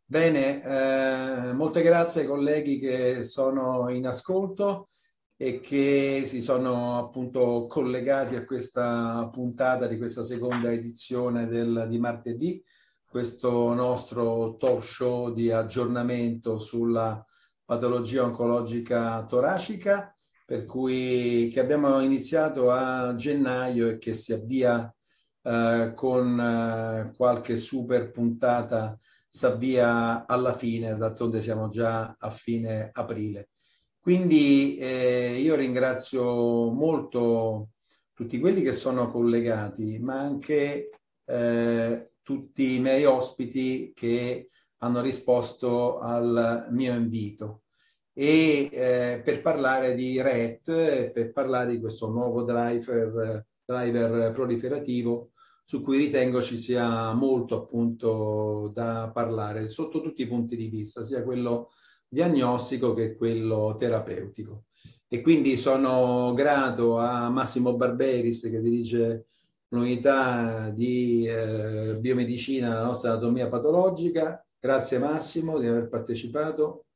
Bene, molte grazie ai colleghi che sono in ascolto e che si sono appunto collegati a questa puntata di questa seconda edizione di martedì, questo nostro talk show di aggiornamento sulla patologia oncologica toracica, per cui che abbiamo iniziato a gennaio e che si avvia con qualche super puntata s'avvia alla fine, d'altronde siamo già a fine aprile. Quindi io ringrazio molto tutti quelli che sono collegati, ma anche tutti i miei ospiti che hanno risposto al mio invito e per parlare di RET, per parlare di questo nuovo driver proliferativo su cui ritengo ci sia molto appunto da parlare sotto tutti i punti di vista, sia quello diagnostico che quello terapeutico. E quindi sono grato a Massimo Barberis che dirige l'unità di biomedicina della nostra anatomia patologica. Grazie Massimo di aver partecipato.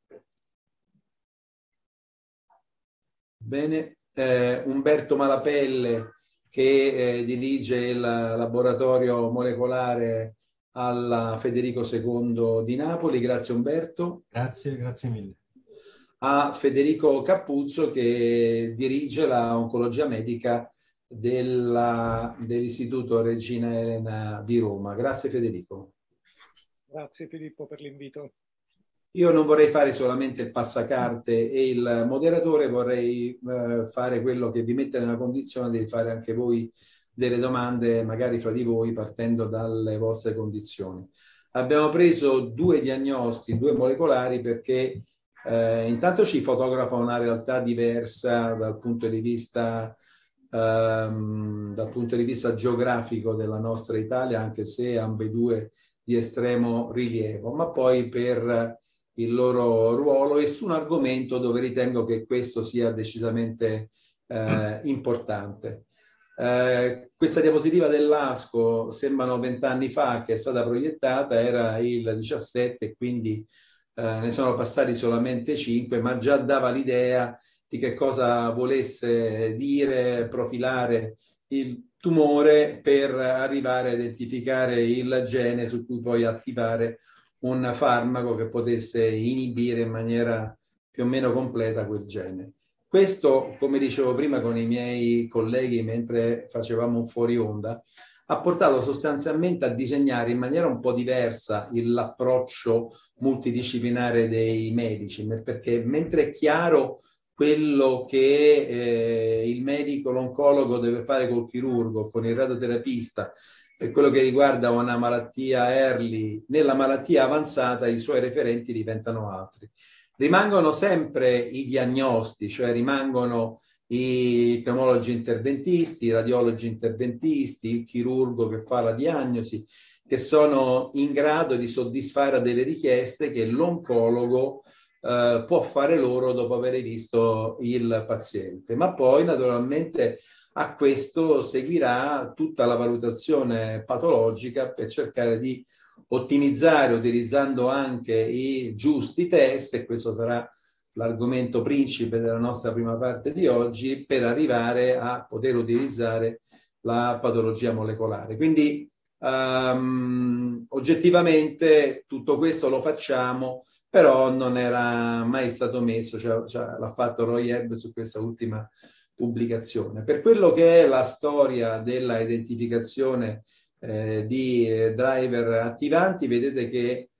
Bene, Umberto Malapelle che dirige il laboratorio molecolare alla Federico II di Napoli. Grazie Umberto. Grazie, grazie mille. A Federico Cappuzzo che dirige la oncologia medica dell'Istituto Regina Elena di Roma. Grazie Federico. Grazie Filippo per l'invito. Io non vorrei fare solamente il passacarte e il moderatore, vorrei fare quello che vi mette nella condizione di fare anche voi delle domande, magari fra di voi, partendo dalle vostre condizioni. Abbiamo preso due diagnosti, due molecolari, perché intanto ci fotografa una realtà diversa dal punto di vista geografico della nostra Italia, anche se ambedue di estremo rilievo, ma poi per il loro ruolo e su un argomento dove ritengo che questo sia decisamente importante. Questa diapositiva dell'ASCO sembrano 20 anni fa che è stata proiettata, era il 17, quindi ne sono passati solamente 5, ma già dava l'idea di che cosa volesse dire, profilare il tumore per arrivare a identificare il gene su cui poi attivare un farmaco che potesse inibire in maniera più o meno completa quel gene. Questo, come dicevo prima con i miei colleghi mentre facevamo un fuori onda, ha portato sostanzialmente a disegnare in maniera un po' diversa l'approccio multidisciplinare dei medici, perché mentre è chiaro quello che il medico, l'oncologo deve fare col chirurgo, con il radioterapista, per quello che riguarda una malattia early, nella malattia avanzata i suoi referenti diventano altri. Rimangono sempre i diagnosti, cioè rimangono i pneumologi interventisti, i radiologi interventisti, il chirurgo che fa la diagnosi, che sono in grado di soddisfare delle richieste che l'oncologo può fare loro dopo aver visto il paziente. Ma poi naturalmente a questo seguirà tutta la valutazione patologica per cercare di ottimizzare utilizzando anche i giusti test, e questo sarà l'argomento principe della nostra prima parte di oggi, per arrivare a poter utilizzare la patologia molecolare. Quindi oggettivamente tutto questo lo facciamo, però non era mai stato messo, l'ha fatto Roy Ebb su questa ultima pubblicazione. Per quello che è la storia della identificazione di driver attivanti, vedete che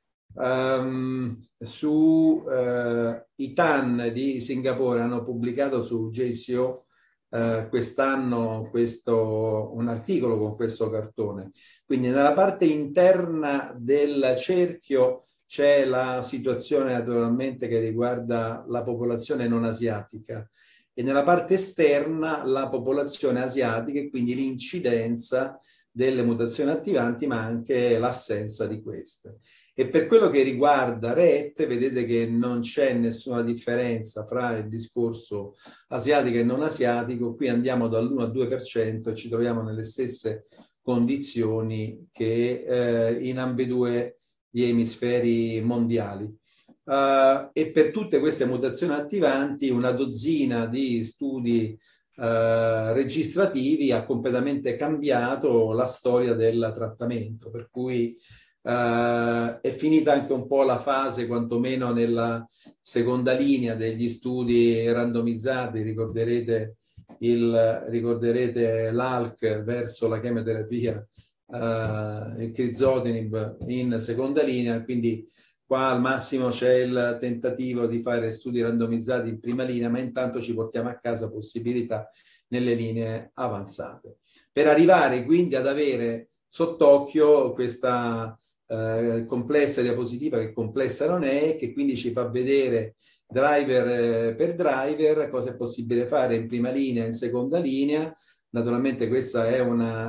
su i TAN di Singapore hanno pubblicato su JCO quest'anno un articolo con questo cartone. Quindi nella parte interna del cerchio c'è la situazione naturalmente che riguarda la popolazione non asiatica e nella parte esterna la popolazione asiatica e quindi l'incidenza delle mutazioni attivanti, ma anche l'assenza di queste. E per quello che riguarda RET, vedete che non c'è nessuna differenza fra il discorso asiatico e non asiatico. Qui andiamo dall'1 al 2% e ci troviamo nelle stesse condizioni che in ambedue gli emisferi mondiali. E per tutte queste mutazioni attivanti una dozzina di studi registrativi ha completamente cambiato la storia del trattamento, per cui è finita anche un po' la fase, quantomeno nella seconda linea degli studi randomizzati. Ricorderete l'ALK verso la chemioterapia, il crizotinib in seconda linea, quindi qua al massimo c'è il tentativo di fare studi randomizzati in prima linea, ma intanto ci portiamo a casa possibilità nelle linee avanzate. Per arrivare quindi ad avere sott'occhio questa complessa diapositiva, che complessa non è, che quindi ci fa vedere driver per driver cosa è possibile fare in prima linea e in seconda linea. Naturalmente questa è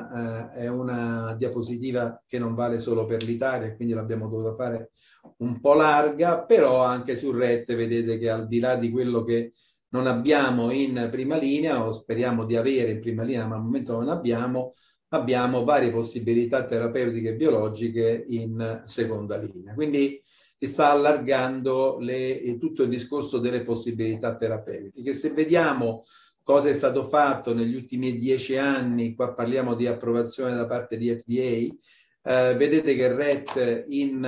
una diapositiva che non vale solo per l'Italia, quindi l'abbiamo dovuta fare un po' larga, però anche sul RET vedete che al di là di quello che non abbiamo in prima linea, o speriamo di avere in prima linea, ma al momento non abbiamo varie possibilità terapeutiche e biologiche in seconda linea. Quindi si sta allargando tutto il discorso delle possibilità terapeutiche. Se vediamo cosa è stato fatto negli ultimi 10 anni, qua parliamo di approvazione da parte di FDA, vedete che il RET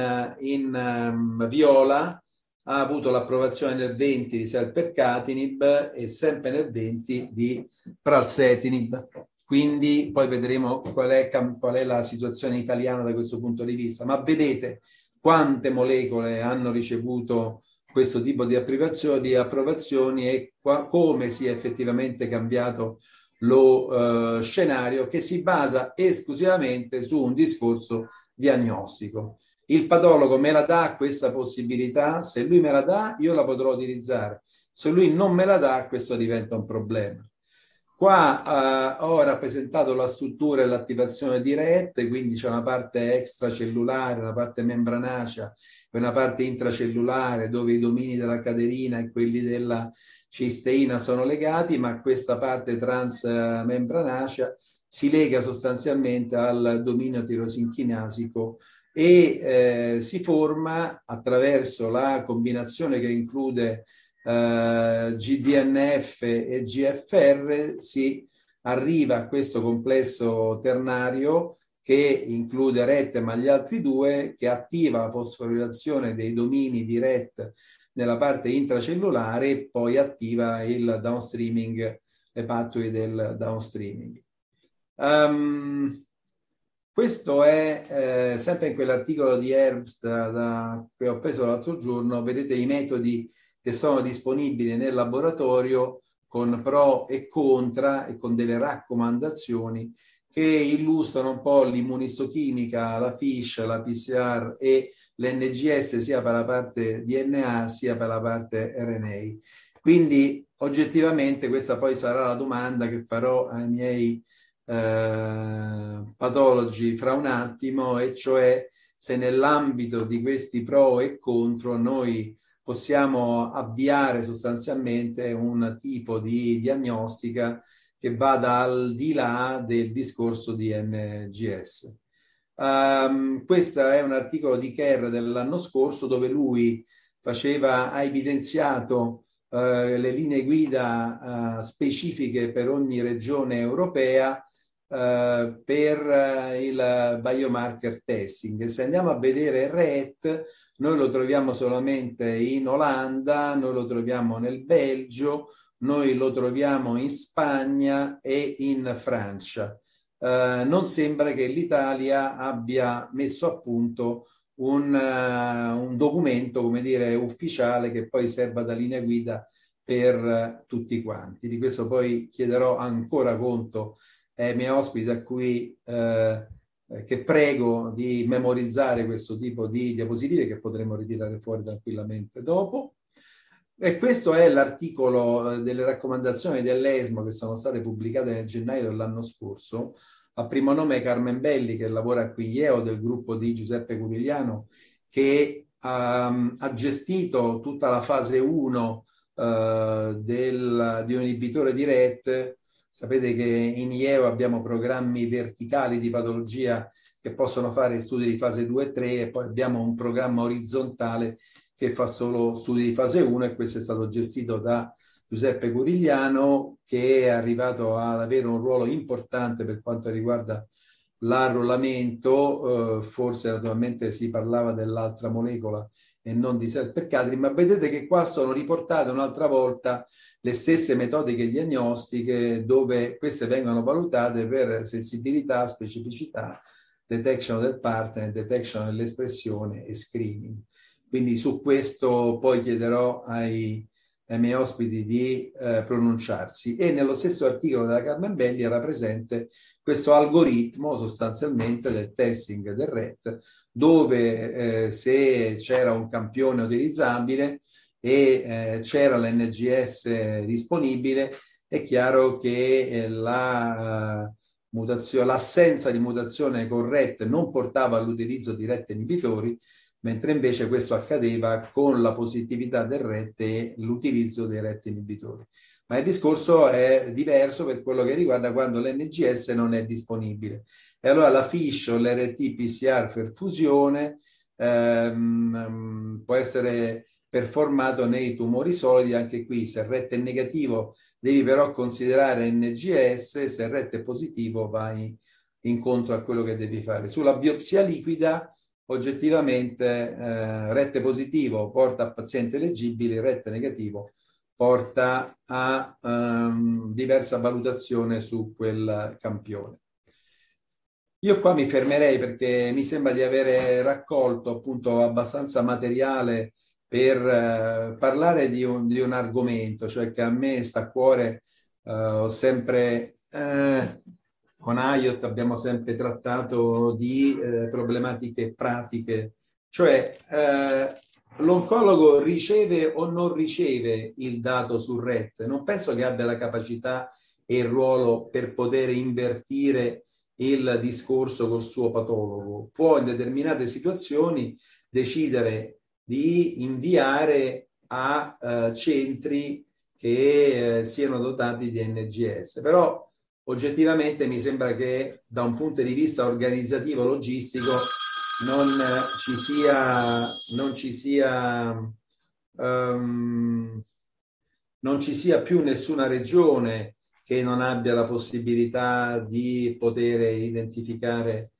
in viola ha avuto l'approvazione nel 20 di selpercatinib e sempre nel 20 di pralsetinib. Quindi poi vedremo qual è la situazione italiana da questo punto di vista. Ma vedete quante molecole hanno ricevuto questo tipo di approvazioni e come si è effettivamente cambiato lo scenario, che si basa esclusivamente su un discorso diagnostico. Il patologo me la dà questa possibilità, se lui me la dà io la potrò utilizzare, se lui non me la dà questo diventa un problema. Qua ho rappresentato la struttura e l'attivazione di RET, quindi c'è una parte extracellulare, una parte membranacea e una parte intracellulare dove i domini della caderina e quelli della cisteina sono legati, ma questa parte transmembranacea si lega sostanzialmente al dominio tirosinchinasico e si forma attraverso la combinazione che include GDNF e GFR, si arriva a questo complesso ternario che include RET ma gli altri due, che attiva la fosforilazione dei domini di RET nella parte intracellulare e poi attiva il downstreaming, le pathway del downstreaming. Questo è sempre in quell'articolo di Herbst che ho preso l'altro giorno. Vedete i metodi che sono disponibili nel laboratorio con pro e contra e con delle raccomandazioni che illustrano un po' l'immunistochimica, la FISH, la PCR e l'NGS sia per la parte DNA sia per la parte RNA. Quindi oggettivamente questa poi sarà la domanda che farò ai miei patologi fra un attimo, e cioè se nell'ambito di questi pro e contro noi possiamo avviare sostanzialmente un tipo di diagnostica che vada al di là del discorso di NGS. Questo è un articolo di Kerr dell'anno scorso dove lui ha evidenziato le linee guida specifiche per ogni regione europea per il biomarker testing. Se andiamo a vedere il RET, noi lo troviamo solamente in Olanda, noi lo troviamo nel Belgio, noi lo troviamo in Spagna e in Francia. Non sembra che l'Italia abbia messo a punto un documento, come dire, ufficiale che poi serva da linea guida per tutti quanti. Di questo poi chiederò ancora conto ai miei ospiti che prego di memorizzare questo tipo di diapositive che potremo ritirare fuori tranquillamente dopo. E questo è l'articolo delle raccomandazioni dell'ESMO che sono state pubblicate nel gennaio dell'anno scorso. A primo nome Carmen Belli, che lavora qui IEO del gruppo di Giuseppe Curigliano, che ha gestito tutta la fase 1 di un inibitore di RET. Sapete che in IEO abbiamo programmi verticali di patologia che possono fare studi di fase 2 e 3 e poi abbiamo un programma orizzontale che fa solo studi di fase 1 e questo è stato gestito da Giuseppe Curigliano, che è arrivato ad avere un ruolo importante per quanto riguarda l'arruolamento. Forse naturalmente si parlava dell'altra molecola e non di Serpecatrin, ma vedete che qua sono riportate un'altra volta le stesse metodiche diagnostiche, dove queste vengono valutate per sensibilità, specificità, detection del partner, detection dell'espressione e screening. Quindi su questo poi chiederò ai miei ospiti di pronunciarsi. E nello stesso articolo della Carmen Belli era presente questo algoritmo sostanzialmente del testing del RET, dove se c'era un campione utilizzabile e c'era l'NGS disponibile, è chiaro che l'assenza di mutazione con RET non portava all'utilizzo di RET inibitori, mentre invece questo accadeva con la positività del RET e l'utilizzo dei RET inibitori. Ma il discorso è diverso per quello che riguarda quando l'NGS non è disponibile. E allora la FISH o l'RT-PCR perfusione può essere performato nei tumori solidi. Anche qui, se il RET è negativo, devi però considerare NGS, se il RET è positivo vai incontro a quello che devi fare. Sulla biopsia liquida, oggettivamente RET positivo porta a pazienti eleggibili, RET negativo porta a diversa valutazione su quel campione. Io qua mi fermerei perché mi sembra di avere raccolto appunto abbastanza materiale per parlare di un argomento, cioè che a me sta a cuore. Ho sempre con IOT abbiamo sempre trattato di problematiche pratiche, cioè l'oncologo riceve o non riceve il dato sul RET. Non penso che abbia la capacità e il ruolo per poter invertire il discorso col suo patologo. Può in determinate situazioni decidere di inviare a centri che siano dotati di NGS, però oggettivamente mi sembra che da un punto di vista organizzativo logistico non ci sia più nessuna regione che non abbia la possibilità di poter identificare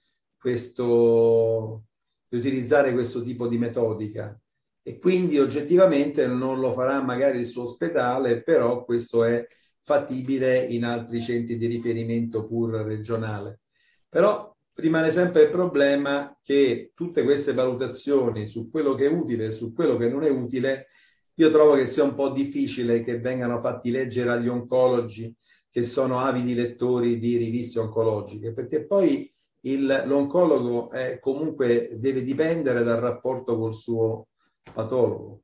questo, di utilizzare questo tipo di metodica. E quindi oggettivamente non lo farà magari il suo ospedale, però questo è fattibile in altri centri di riferimento pur regionale. Però rimane sempre il problema che tutte queste valutazioni su quello che è utile e su quello che non è utile, io trovo che sia un po' difficile che vengano fatti leggere agli oncologi che sono avidi lettori di riviste oncologiche, perché poi l'oncologo comunque deve dipendere dal rapporto col suo patologo.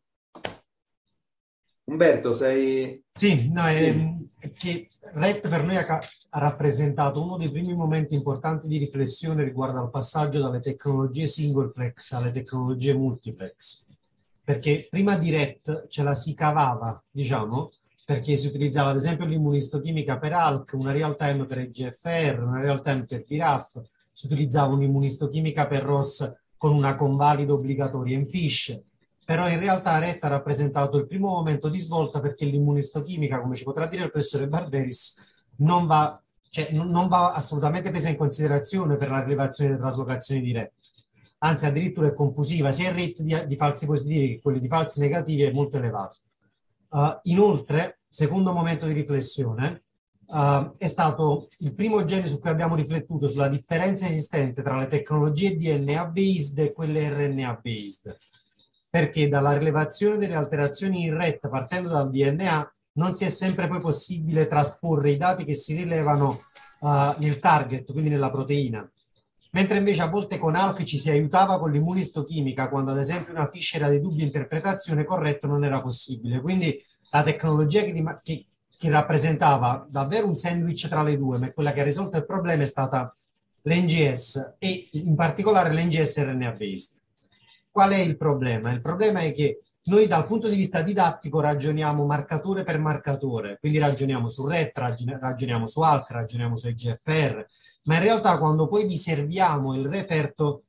Umberto, sei... Sì, no, è che RET per noi ha rappresentato uno dei primi momenti importanti di riflessione riguardo al passaggio dalle tecnologie singleplex alle tecnologie multiplex, perché prima di RET ce la si cavava, diciamo, perché si utilizzava ad esempio l'immunistochimica per ALK, una real time per EGFR, una real time per BRAF, si utilizzava un'immunistochimica per ROS con una convalida obbligatoria in FISH. Però in realtà RET ha rappresentato il primo momento di svolta perché l'immunistochimica, come ci potrà dire il professore Barberis, non va assolutamente presa in considerazione per la rilevazione delle traslocazioni di RET. Anzi, addirittura è confusiva, sia il rate di falsi positivi che quelli di falsi negativi è molto elevato. Inoltre, secondo momento di riflessione, è stato il primo genere su cui abbiamo riflettuto sulla differenza esistente tra le tecnologie DNA-based e quelle RNA-based. Perché dalla rilevazione delle alterazioni in RET partendo dal DNA non si è sempre poi possibile trasporre i dati che si rilevano nel target, quindi nella proteina. Mentre invece a volte con ALK ci si aiutava con l'immunistochimica, quando ad esempio una FISH era di dubbia interpretazione, corretto non era possibile. Quindi la tecnologia che rappresentava davvero un sandwich tra le due, ma quella che ha risolto il problema è stata l'NGS e in particolare l'NGS RNA-based. Qual è il problema? Il problema è che noi dal punto di vista didattico ragioniamo marcatore per marcatore, quindi ragioniamo su RET, ragioniamo su ALK, ragioniamo su EGFR, ma in realtà quando poi vi serviamo il referto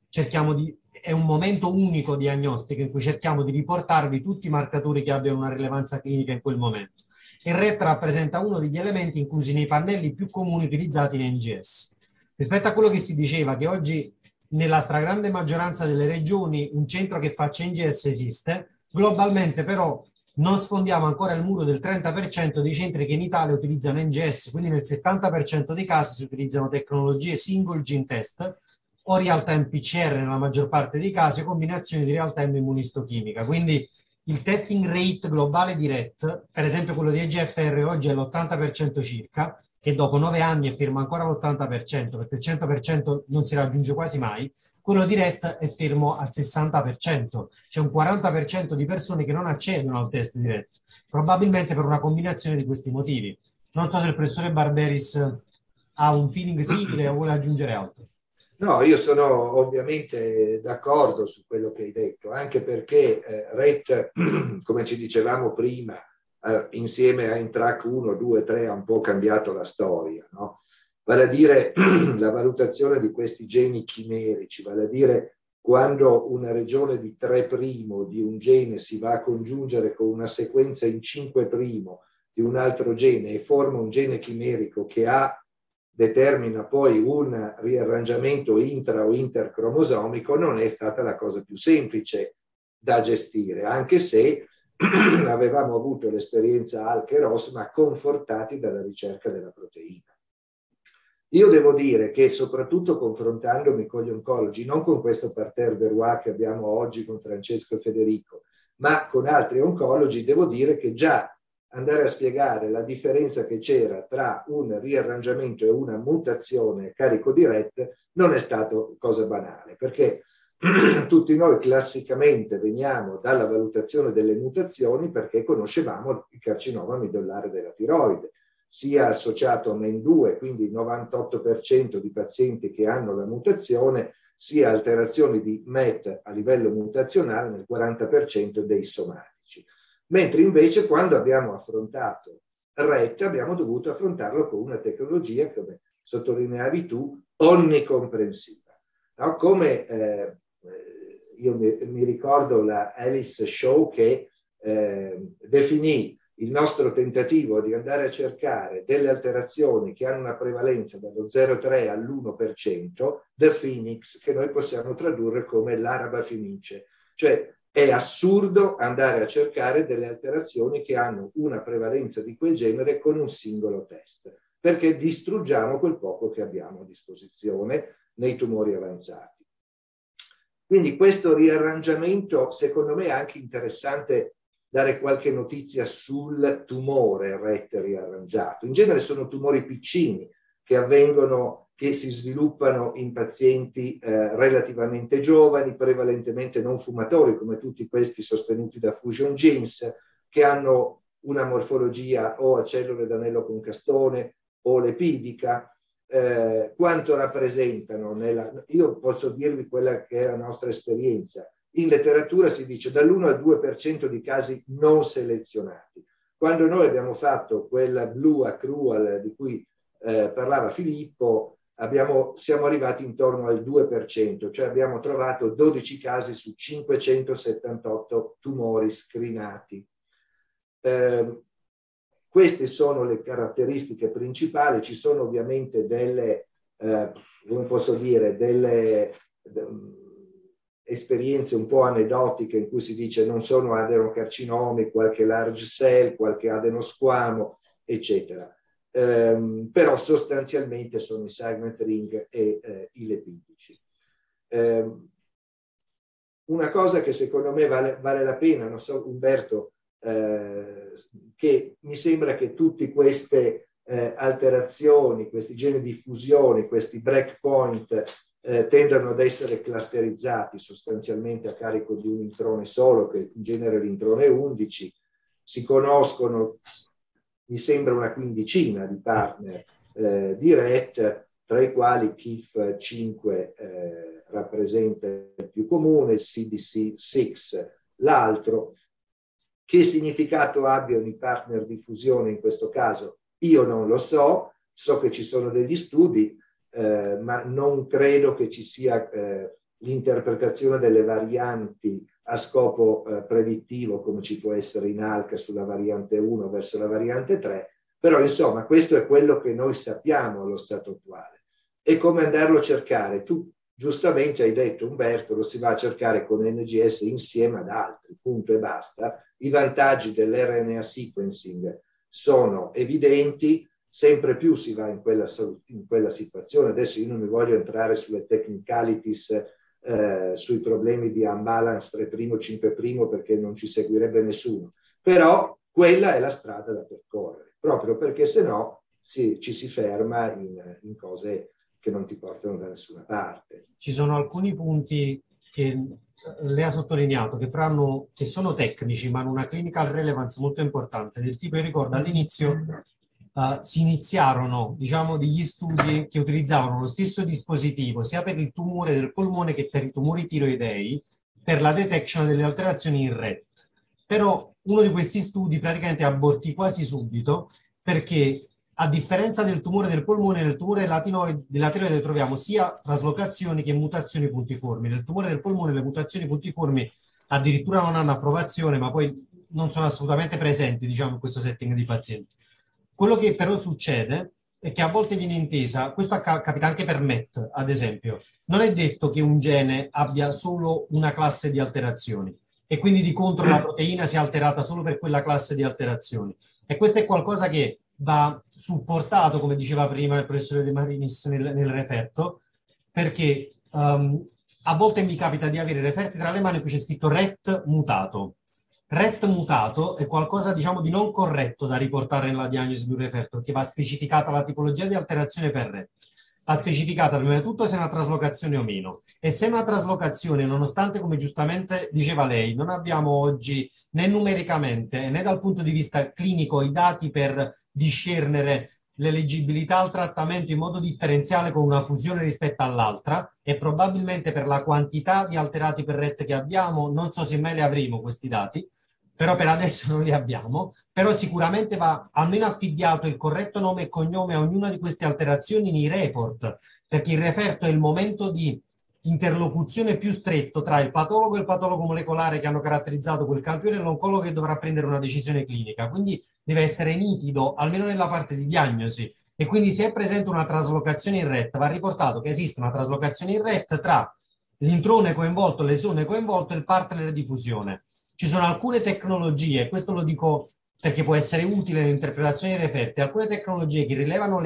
è un momento unico diagnostico in cui cerchiamo di riportarvi tutti i marcatori che abbiano una rilevanza clinica in quel momento. Il RET rappresenta uno degli elementi inclusi nei pannelli più comuni utilizzati in NGS. Rispetto a quello che si diceva, che oggi nella stragrande maggioranza delle regioni un centro che faccia NGS esiste, globalmente però non sfondiamo ancora il muro del 30% dei centri che in Italia utilizzano NGS, quindi nel 70% dei casi si utilizzano tecnologie single gene test o real-time PCR nella maggior parte dei casi, o combinazioni di real-time immunistochimica. Quindi il testing rate globale di RET, per esempio quello di EGFR oggi è l'80% circa, che dopo 9 anni è fermo ancora all'80%, perché il 100% non si raggiunge quasi mai. Quello di RET è fermo al 60%, c'è un 40% di persone che non accedono al test di RET, probabilmente per una combinazione di questi motivi. Non so se il professore Barberis ha un feeling simile o vuole aggiungere altro. No, io sono ovviamente d'accordo su quello che hai detto, anche perché RET, come ci dicevamo prima, insieme a Intrac 1, 2, 3 ha un po' cambiato la storia, no? Vale a dire la valutazione di questi geni chimerici, vale a dire quando una regione di 3' di un gene si va a congiungere con una sequenza in 5' di un altro gene e forma un gene chimerico che determina poi un riarrangiamento intra o intercromosomico, non è stata la cosa più semplice da gestire, anche se avevamo avuto l'esperienza ALK e ROS, ma confortati dalla ricerca della proteina. Io devo dire che soprattutto confrontandomi con gli oncologi, non con questo parterre Verrois che abbiamo oggi con Francesco e Federico, ma con altri oncologi, devo dire che già andare a spiegare la differenza che c'era tra un riarrangiamento e una mutazione carico di RET non è stato cosa banale, perché tutti noi classicamente veniamo dalla valutazione delle mutazioni perché conoscevamo il carcinoma midollare della tiroide, sia associato a MEN2, quindi il 98% di pazienti che hanno la mutazione, sia alterazioni di MET a livello mutazionale nel 40% dei somatici. Mentre invece quando abbiamo affrontato RET abbiamo dovuto affrontarlo con una tecnologia, come sottolineavi tu, onnicomprensiva. No? Come io mi ricordo la Alice Shaw che definì il nostro tentativo di andare a cercare delle alterazioni che hanno una prevalenza dallo 0,3 all'1%, The Phoenix, che noi possiamo tradurre come l'araba fenice. Cioè è assurdo andare a cercare delle alterazioni che hanno una prevalenza di quel genere con un singolo test, perché distruggiamo quel poco che abbiamo a disposizione nei tumori avanzati. Quindi questo riarrangiamento, secondo me, è anche interessante dare qualche notizia sul tumore RET riarrangiato. In genere sono tumori piccini che avvengono, che si sviluppano in pazienti relativamente giovani, prevalentemente non fumatori, come tutti questi sostenuti da Fusion Genes, che hanno una morfologia o a cellule d'anello con castone o lepidica. Quanto rappresentano? Io posso dirvi quella che è la nostra esperienza. In letteratura si dice dall'1 al 2% di casi non selezionati. Quando noi abbiamo fatto quella blue accrual di cui parlava Filippo, siamo arrivati intorno al 2%, cioè abbiamo trovato 12 casi su 578 tumori screenati. Queste sono le caratteristiche principali, ci sono ovviamente delle, come posso dire, delle esperienze un po' aneddotiche in cui si dice non sono adenocarcinomi, qualche large cell, qualche adenosquamo, eccetera. Però sostanzialmente sono i segment ring e i lepidici. Una cosa che secondo me vale la pena, non so Umberto, che mi sembra che tutte queste alterazioni, questi geni di fusione, questi breakpoint tendono ad essere clusterizzati sostanzialmente a carico di un introne solo, che in genere l'introne 11, si conoscono, mi sembra una quindicina di partner di RET, tra i quali KIF5 rappresenta il più comune, CDC6 l'altro. Che significato abbiano i partner di fusione in questo caso? Io non lo so, so che ci sono degli studi, ma non credo che ci sia l'interpretazione delle varianti a scopo predittivo, come ci può essere in ALK sulla variante 1 verso la variante 3, però insomma questo è quello che noi sappiamo allo stato attuale. E come andarlo a cercare? Tu giustamente hai detto, Umberto, lo si va a cercare con NGS insieme ad altri, punto e basta. I vantaggi dell'RNA sequencing sono evidenti, sempre più si va in quella situazione. Adesso io non mi voglio entrare sulle technicalities, sui problemi di unbalance 3', 5', perché non ci seguirebbe nessuno. Però quella è la strada da percorrere, proprio perché se no ci si ferma in cose che non ti portano da nessuna parte. Ci sono alcuni punti che lei ha sottolineato che sono tecnici ma hanno una clinical relevance molto importante, del tipo, io ricordo all'inizio si iniziarono, diciamo, degli studi che utilizzavano lo stesso dispositivo sia per il tumore del polmone che per i tumori tiroidei per la detection delle alterazioni in RET. Però uno di questi studi praticamente abortì quasi subito, perché a differenza del tumore del polmone, nel tumore della tiroide troviamo sia traslocazioni che mutazioni puntiformi. Nel tumore del polmone le mutazioni puntiformi addirittura non hanno approvazione, ma poi non sono assolutamente presenti, diciamo, in questo setting di pazienti. Quello che però succede è che a volte viene intesa, questo capita anche per MET, ad esempio, non è detto che un gene abbia solo una classe di alterazioni e quindi di contro la proteina sia alterata solo per quella classe di alterazioni. E questo è qualcosa che va supportato, come diceva prima il professore De Marinis nel referto, perché a volte mi capita di avere referti tra le mani in cui c'è scritto RET mutato. RET mutato è qualcosa, diciamo, di non corretto da riportare nella diagnosi di un referto, perché va specificata la tipologia di alterazione per RET. Va specificata prima di tutto se è una traslocazione o meno. E se è una traslocazione, nonostante, come giustamente diceva lei, non abbiamo oggi né numericamente né dal punto di vista clinico i dati per discernere l'eleggibilità al trattamento in modo differenziale con una fusione rispetto all'altra, e probabilmente per la quantità di alterati per RET che abbiamo, non so se mai li avremo questi dati, però per adesso non li abbiamo, però sicuramente va almeno affibbiato il corretto nome e cognome a ognuna di queste alterazioni nei report, perché il referto è il momento di interlocuzione più stretto tra il patologo e il patologo molecolare che hanno caratterizzato quel campione e l'oncologo che dovrà prendere una decisione clinica. Quindi deve essere nitido, almeno nella parte di diagnosi. E quindi se è presente una traslocazione in RET, va riportato che esiste una traslocazione in RET tra l'introne coinvolto, l'esone coinvolto e il partner di fusione. Ci sono alcune tecnologie, questo lo dico perché può essere utile nell'interpretazione dei referti, alcune tecnologie che rilevano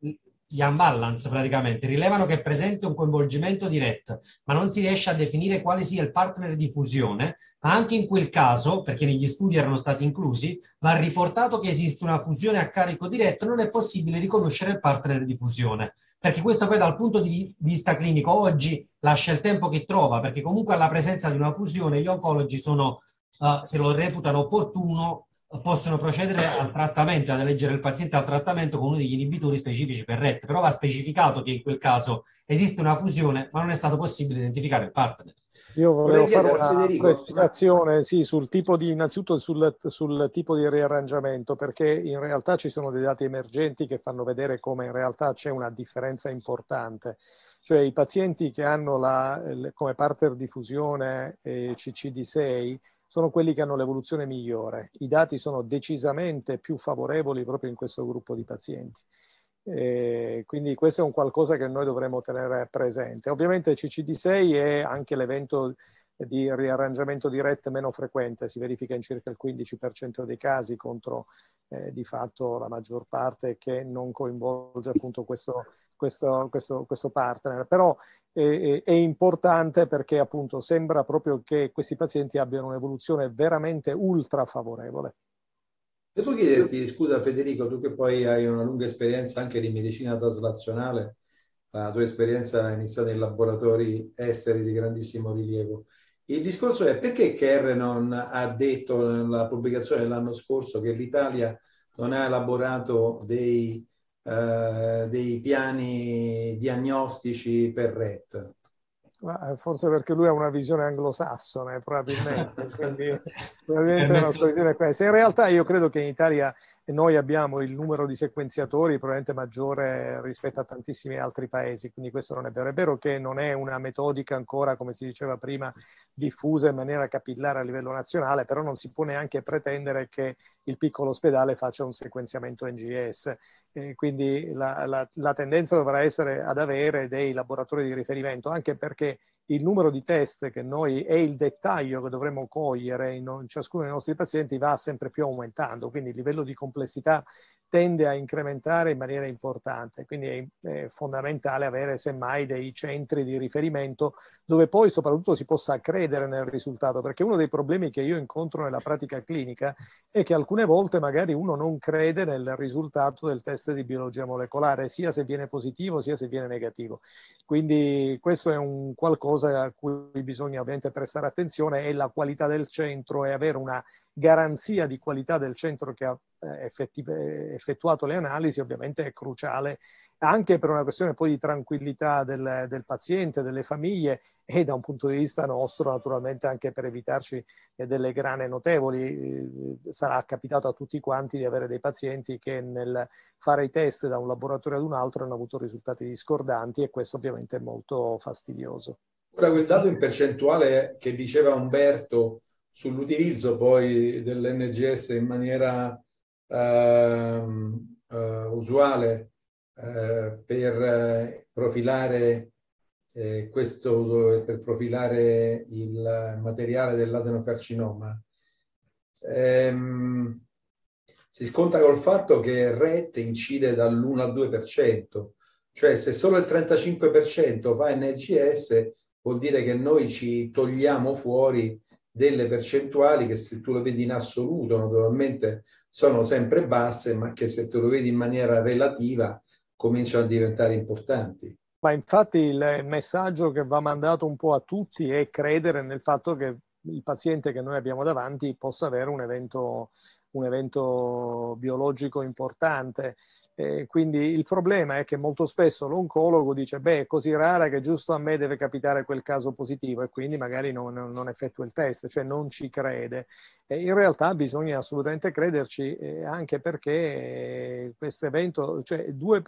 gli unbalance praticamente, rilevano che è presente un coinvolgimento di RET, ma non si riesce a definire quale sia il partner di fusione, ma anche in quel caso, perché negli studi erano stati inclusi, va riportato che esiste una fusione a carico di RET, non è possibile riconoscere il partner di fusione, perché questo poi dal punto di vista clinico oggi lascia il tempo che trova, perché comunque alla presenza di una fusione gli oncologi sono, se lo reputano opportuno, possono procedere al trattamento, ad eleggere il paziente al trattamento con uno degli inibitori specifici per RET, però va specificato che in quel caso esiste una fusione, ma non è stato possibile identificare il partner. Io volevo fare una Federico, precisazione, sì, innanzitutto sul tipo di riarrangiamento, perché in realtà ci sono dei dati emergenti che fanno vedere come in realtà c'è una differenza importante. Cioè i pazienti che hanno come partner di fusione CCD6 sono quelli che hanno l'evoluzione migliore. I dati sono decisamente più favorevoli proprio in questo gruppo di pazienti. Quindi questo è un qualcosa che noi dovremmo tenere presente. Ovviamente CCD6 è anche l'evento di riarrangiamento di RET meno frequente, si verifica in circa il 15% dei casi contro di fatto la maggior parte che non coinvolge appunto questo partner. Però è importante perché appunto sembra proprio che questi pazienti abbiano un'evoluzione veramente ultra favorevole. Devo chiederti, scusa Federico, tu che poi hai una lunga esperienza anche di medicina traslazionale, la tua esperienza è iniziata in laboratori esteri di grandissimo rilievo. Il discorso è perché Kerr non ha detto nella pubblicazione dell'anno scorso che l'Italia non ha elaborato dei piani diagnostici per RET? Forse perché lui ha una visione anglosassone, probabilmente, quindi probabilmente è una sua visione questa. In realtà io credo che in Italia noi abbiamo il numero di sequenziatori probabilmente maggiore rispetto a tantissimi altri paesi, quindi questo non è vero. È vero che non è una metodica ancora, come si diceva prima, diffusa in maniera capillare a livello nazionale, però non si può neanche pretendere che il piccolo ospedale faccia un sequenziamento NGS. Quindi la tendenza dovrà essere ad avere dei laboratori di riferimento, anche perché il numero di test che noi e il dettaglio che dovremmo cogliere in ciascuno dei nostri pazienti va sempre più aumentando, quindi il livello di complessità tende a incrementare in maniera importante, quindi è fondamentale avere semmai dei centri di riferimento dove poi soprattutto si possa credere nel risultato, perché uno dei problemi che io incontro nella pratica clinica è che alcune volte magari uno non crede nel risultato del test di biologia molecolare, sia se viene positivo sia se viene negativo. Quindi questo è un qualcosa a cui bisogna ovviamente prestare attenzione, è la qualità del centro e avere una garanzia di qualità del centro che ha effettuato le analisi ovviamente è cruciale anche per una questione poi di tranquillità del paziente, delle famiglie e da un punto di vista nostro naturalmente anche per evitarci delle grane notevoli. Sarà capitato a tutti quanti di avere dei pazienti che nel fare i test da un laboratorio ad un altro hanno avuto risultati discordanti e questo ovviamente è molto fastidioso. Ora, quel dato in percentuale che diceva Umberto sull'utilizzo poi dell'NGS in maniera usuale per profilare per profilare il materiale dell'adenocarcinoma, si scontra col fatto che RET incide dall'1 al 2%, cioè se solo il 35% fa NGS vuol dire che noi ci togliamo fuori delle percentuali che, se tu lo vedi in assoluto, naturalmente sono sempre basse, ma che se tu lo vedi in maniera relativa cominciano a diventare importanti. Ma infatti il messaggio che va mandato un po' a tutti è credere nel fatto che il paziente che noi abbiamo davanti possa avere un evento biologico importante. Quindi il problema è che molto spesso l'oncologo dice beh, è così rara che giusto a me deve capitare quel caso positivo e quindi magari non effettua il test, cioè non ci crede. In realtà bisogna assolutamente crederci anche perché questo evento, cioè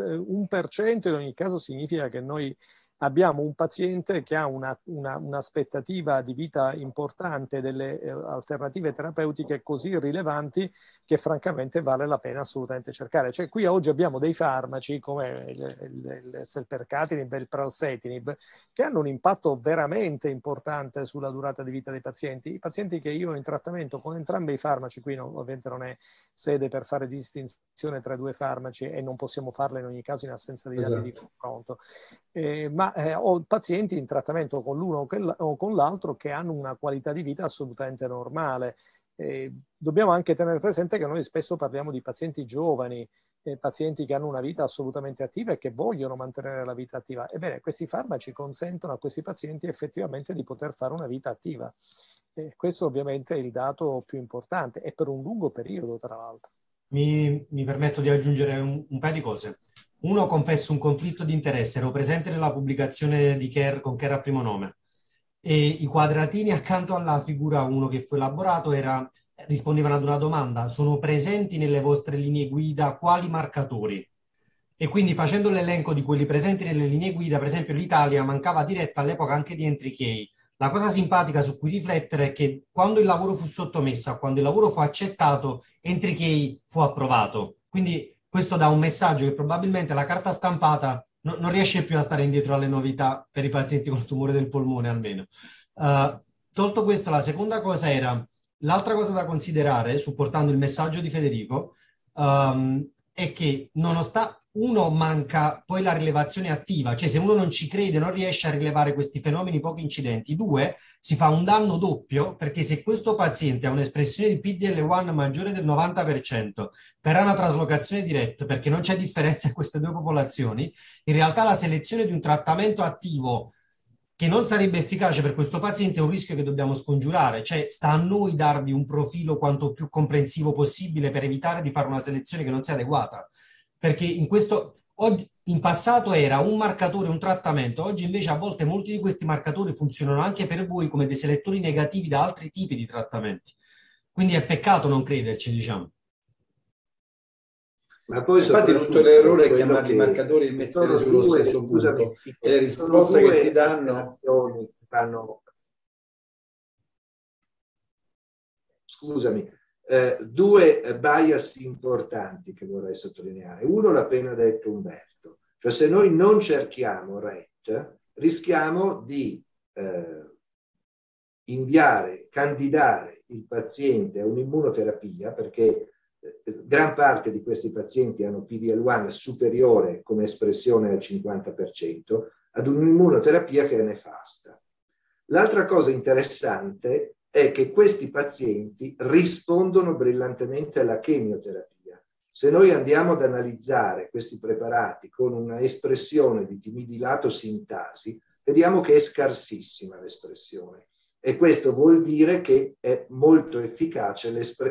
1% in ogni caso significa che noi abbiamo un paziente che ha un'aspettativa di vita importante, delle alternative terapeutiche così rilevanti che francamente vale la pena assolutamente cercare. Cioè qui oggi abbiamo dei farmaci come il selpercatinib e il pralsetinib che hanno un impatto veramente importante sulla durata di vita dei pazienti. I pazienti che io ho in trattamento con entrambi i farmaci, qui ovviamente non è sede per fare distinzione tra i due farmaci e non possiamo farla in ogni caso in assenza di dati di confronto, ma ho pazienti in trattamento con l'uno o con l'altro che hanno una qualità di vita assolutamente normale. Dobbiamo anche tenere presente che noi spesso parliamo di pazienti giovani, pazienti che hanno una vita assolutamente attiva e che vogliono mantenere la vita attiva. Ebbene, questi farmaci consentono a questi pazienti effettivamente di poter fare una vita attiva. Questo ovviamente è il dato più importante e per un lungo periodo, tra l'altro. Mi permetto di aggiungere un paio di cose. Uno, confesso un conflitto di interesse. Ero presente nella pubblicazione di Care con Care a primo nome e i quadratini accanto alla figura 1 che fu elaborato rispondevano ad una domanda: sono presenti nelle vostre linee guida quali marcatori? E quindi facendo l'elenco di quelli presenti nelle linee guida, per esempio l'Italia mancava diretta all'epoca anche di Entry Key. La cosa simpatica su cui riflettere è che quando il lavoro fu sottomesso, quando il lavoro fu accettato, Entry Key fu approvato. Quindi questo dà un messaggio che probabilmente la carta stampata non riesce più a stare indietro alle novità per i pazienti con tumore del polmone almeno. Tolto questo, la seconda cosa era, l'altra cosa da considerare, supportando il messaggio di Federico, è che nonostante uno manca poi la rilevazione attiva, cioè se uno non ci crede, non riesce a rilevare questi fenomeni poco incidenti. Due, si fa un danno doppio, perché se questo paziente ha un'espressione di PDL1 maggiore del 90% per una traslocazione diretta, perché non c'è differenza in queste due popolazioni, in realtà la selezione di un trattamento attivo che non sarebbe efficace per questo paziente è un rischio che dobbiamo scongiurare, cioè sta a noi darvi un profilo quanto più comprensivo possibile per evitare di fare una selezione che non sia adeguata. Perché in passato era un marcatore, un trattamento, oggi invece a volte molti di questi marcatori funzionano anche per voi come dei selettori negativi da altri tipi di trattamenti. Quindi è peccato non crederci, diciamo. Ma poi infatti tutto l'errore è chiamarli che marcatori e metterli sullo stesso punto, e le risposte che ti danno... Scusami, due bias importanti che vorrei sottolineare. Uno l'ha appena detto Umberto, cioè se noi non cerchiamo RET, rischiamo di candidare il paziente a un'immunoterapia, perché gran parte di questi pazienti hanno PD-L1 superiore come espressione al 50%, ad un'immunoterapia che è nefasta. L'altra cosa interessante è che questi pazienti rispondono brillantemente alla chemioterapia. Se noi andiamo ad analizzare questi preparati con una espressione di timidilato sintasi, vediamo che è scarsissima l'espressione, e questo vuol dire che è molto efficace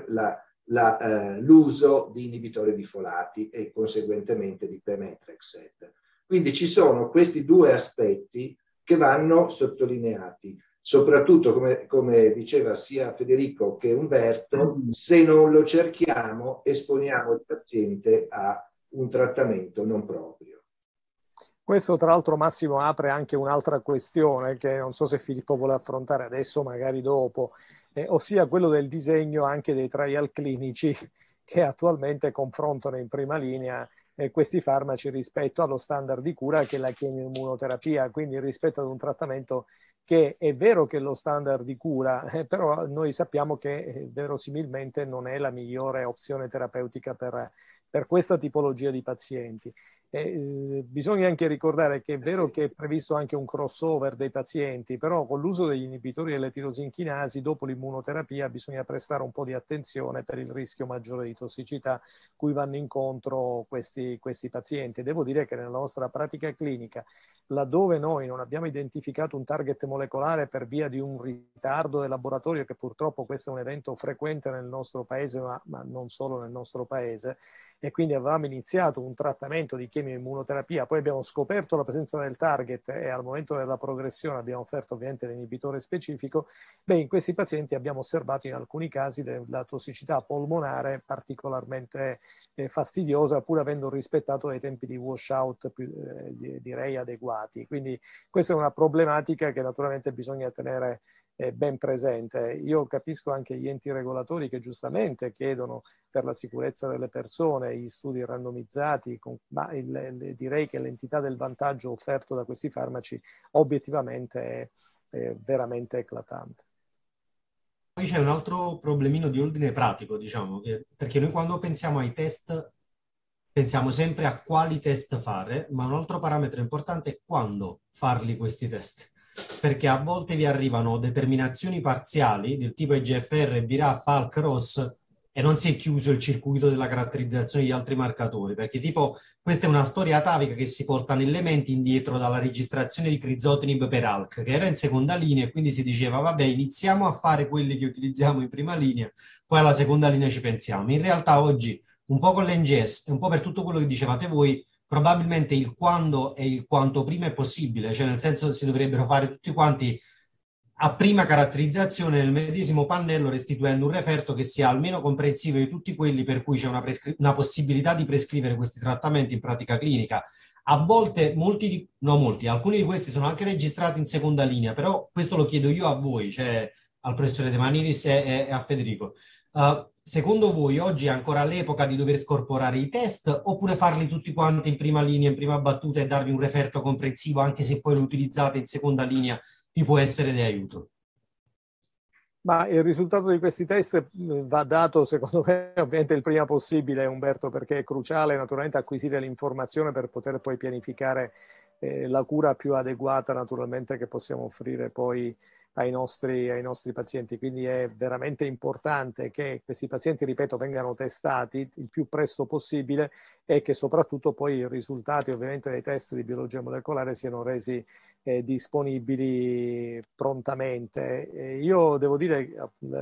l'uso di inibitori di folati e conseguentemente di pemetrexed. Quindi ci sono questi due aspetti che vanno sottolineati. Soprattutto, come diceva sia Federico che Umberto, se non lo cerchiamo esponiamo il paziente a un trattamento non proprio. Questo tra l'altro, Massimo, apre anche un'altra questione che non so se Filippo vuole affrontare adesso, magari dopo, ossia quello del disegno anche dei trial clinici che attualmente confrontano in prima linea questi farmaci rispetto allo standard di cura che è la chemioimmunoterapia, quindi rispetto ad un trattamento che è vero che è lo standard di cura, però noi sappiamo che verosimilmente non è la migliore opzione terapeutica per questa tipologia di pazienti. Bisogna anche ricordare che è vero che è previsto anche un crossover dei pazienti, però con l'uso degli inibitori delle tirosinchinasi dopo l'immunoterapia bisogna prestare un po' di attenzione per il rischio maggiore di tossicità cui vanno incontro questi pazienti. Devo dire che nella nostra pratica clinica, laddove noi non abbiamo identificato un target molecolare per via di un ritardo del laboratorio, che purtroppo questo è un evento frequente nel nostro paese, ma non solo nel nostro paese, e quindi avevamo iniziato un trattamento di chemioimmunoterapia, poi abbiamo scoperto la presenza del target e al momento della progressione abbiamo offerto ovviamente l'inibitore specifico. In questi pazienti abbiamo osservato in alcuni casi della tossicità polmonare particolarmente fastidiosa, pur avendo rispettato dei tempi di washout direi adeguati. Quindi questa è una problematica che naturalmente bisogna tenere ben presente. Io capisco anche gli enti regolatori che giustamente chiedono per la sicurezza delle persone gli studi randomizzati, ma direi che l'entità del vantaggio offerto da questi farmaci obiettivamente è veramente eclatante. Poi c'è un altro problemino di ordine pratico, diciamo, perché noi quando pensiamo ai test pensiamo sempre a quali test fare, ma un altro parametro importante è quando farli questi test, perché a volte vi arrivano determinazioni parziali del tipo EGFR, BRAF, ALK, ROS e non si è chiuso il circuito della caratterizzazione di altri marcatori, perché tipo questa è una storia atavica che si porta nelle menti indietro dalla registrazione di crizotinib per ALK, che era in seconda linea, e quindi si diceva vabbè, iniziamo a fare quelli che utilizziamo in prima linea, poi alla seconda linea ci pensiamo. In realtà oggi, un po' con l'NGS e un po' per tutto quello che dicevate voi, probabilmente il quando e il quanto prima è possibile, cioè nel senso si dovrebbero fare tutti quanti a prima caratterizzazione nel medesimo pannello, restituendo un referto che sia almeno comprensivo di tutti quelli per cui c'è una possibilità di prescrivere questi trattamenti in pratica clinica. A volte, alcuni di questi sono anche registrati in seconda linea, però questo lo chiedo io a voi, cioè al professore De Maniris e a Federico. Secondo voi oggi è ancora l'epoca di dover scorporare i test, oppure farli tutti quanti in prima linea, in prima battuta, e darvi un referto comprensivo, anche se poi lo utilizzate in seconda linea, vi può essere di aiuto? Ma il risultato di questi test va dato, secondo me, ovviamente il prima possibile, Umberto, perché è cruciale naturalmente acquisire l'informazione per poter poi pianificare la cura più adeguata naturalmente che possiamo offrire poi ai nostri pazienti. Quindi è veramente importante che questi pazienti, ripeto, vengano testati il più presto possibile e che soprattutto poi i risultati ovviamente dei test di biologia molecolare siano resi disponibili prontamente. Io devo dire,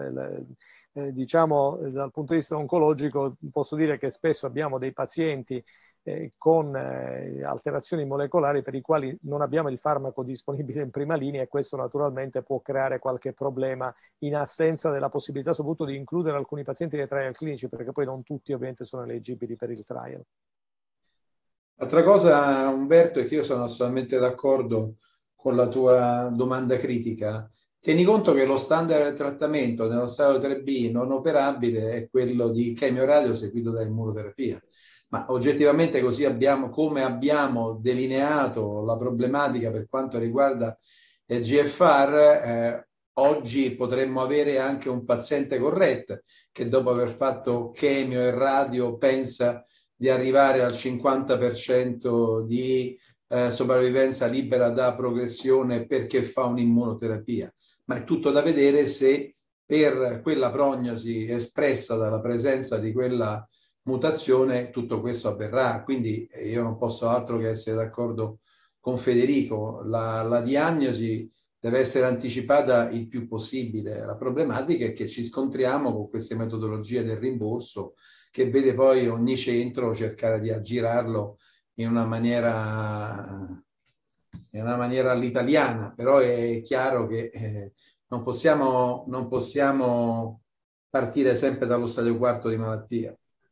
diciamo, dal punto di vista oncologico, posso dire che spesso abbiamo dei pazienti con alterazioni molecolari per i quali non abbiamo il farmaco disponibile in prima linea, e questo naturalmente può creare qualche problema in assenza della possibilità soprattutto di includere alcuni pazienti nei trial clinici, perché poi non tutti ovviamente sono eleggibili per il trial. Altra cosa, Umberto, è che io sono assolutamente d'accordo con la tua domanda critica. Tieni conto che lo standard del trattamento nello stadio 3B non operabile è quello di chemioradio seguito da immunoterapia. Ma oggettivamente così come abbiamo delineato la problematica per quanto riguarda il GFR, oggi potremmo avere anche un paziente con RET che dopo aver fatto chemio e radio pensa di arrivare al 50% di sopravvivenza libera da progressione perché fa un'immunoterapia. Ma è tutto da vedere se per quella prognosi espressa dalla presenza di quella mutazione tutto questo avverrà. Quindi io non posso altro che essere d'accordo con Federico. La diagnosi deve essere anticipata il più possibile. La problematica è che ci scontriamo con queste metodologie del rimborso che vede poi ogni centro cercare di aggirarlo in una maniera all'italiana, però è chiaro che non possiamo partire sempre dallo stadio quarto di malattia.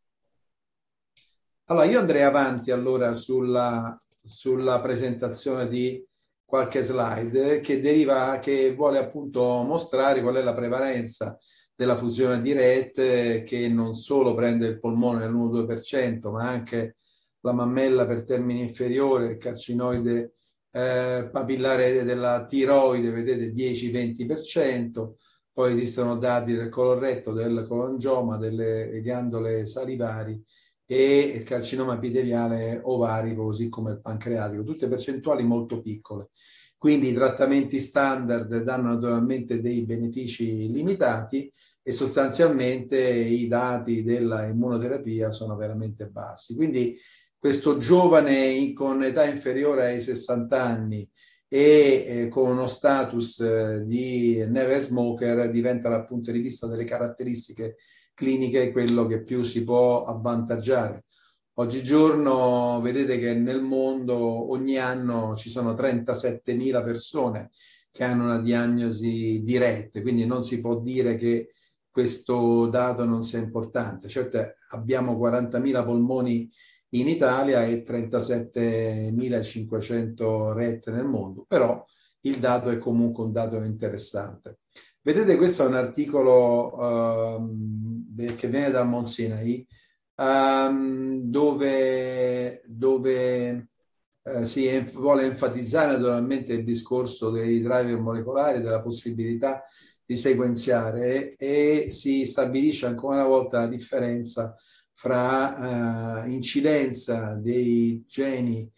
Allora, io andrei avanti allora sulla presentazione di qualche slide che vuole appunto mostrare qual è la prevalenza della fusione di RET, che non solo prende il polmone nell'1-2%, ma anche la mammella per termine inferiore, il carcinoide papillare della tiroide, vedete 10-20%, poi esistono dati del coloretto, del colangioma, delle ghiandole salivari e il carcinoma epiteliale ovarico, così come il pancreatico, tutte percentuali molto piccole. Quindi i trattamenti standard danno naturalmente dei benefici limitati e sostanzialmente i dati della immunoterapia sono veramente bassi. Quindi questo giovane con età inferiore ai 60 anni e con uno status di never smoker diventa dal punto di vista delle caratteristiche cliniche quello che più si può avvantaggiare. Oggigiorno vedete che nel mondo ogni anno ci sono 37.000 persone che hanno una diagnosi di RET, quindi non si può dire che questo dato non sia importante. Certo, abbiamo 40.000 polmoni in Italia e 37.500 RET nel mondo, però il dato è comunque un dato interessante. Vedete, questo è un articolo che viene da Mount Sinai, dove si vuole enfatizzare naturalmente il discorso dei driver molecolari, della possibilità di sequenziare, e si stabilisce ancora una volta la differenza fra incidenza dei geni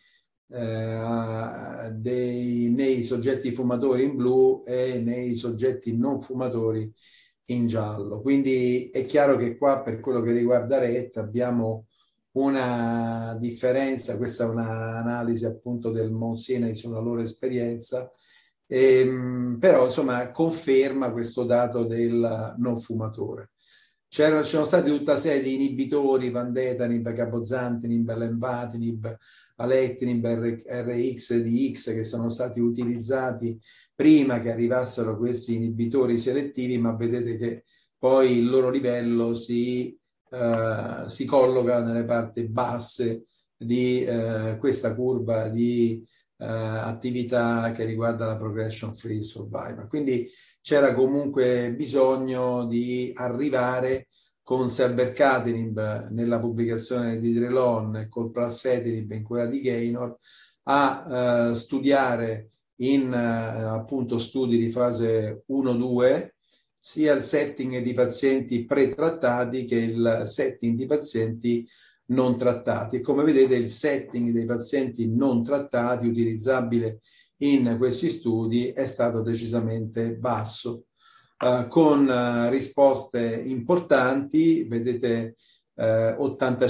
nei soggetti fumatori in blu e nei soggetti non fumatori in giallo. Quindi è chiaro che qua, per quello che riguarda RET, abbiamo una differenza. Questa è un'analisi appunto del Mount Sinai sulla loro esperienza, però insomma conferma questo dato del non fumatore. Ci sono stati tutta una serie di inibitori, vandetanib, cabozantinib, lenvatinib, alectinib, RX, DX, che sono stati utilizzati prima che arrivassero questi inibitori selettivi, ma vedete che poi il loro livello si colloca nelle parti basse di questa curva di attività che riguarda la progression free survival. Quindi c'era comunque bisogno di arrivare con selbercatinib nella pubblicazione di Drelon e col pralsetinib in quella di Gaynor a studiare in appunto studi di fase 1-2 sia il setting di pazienti pretrattati che il setting di pazienti non trattati. E come vedete il setting dei pazienti non trattati utilizzabile in questi studi è stato decisamente basso, con risposte importanti. Vedete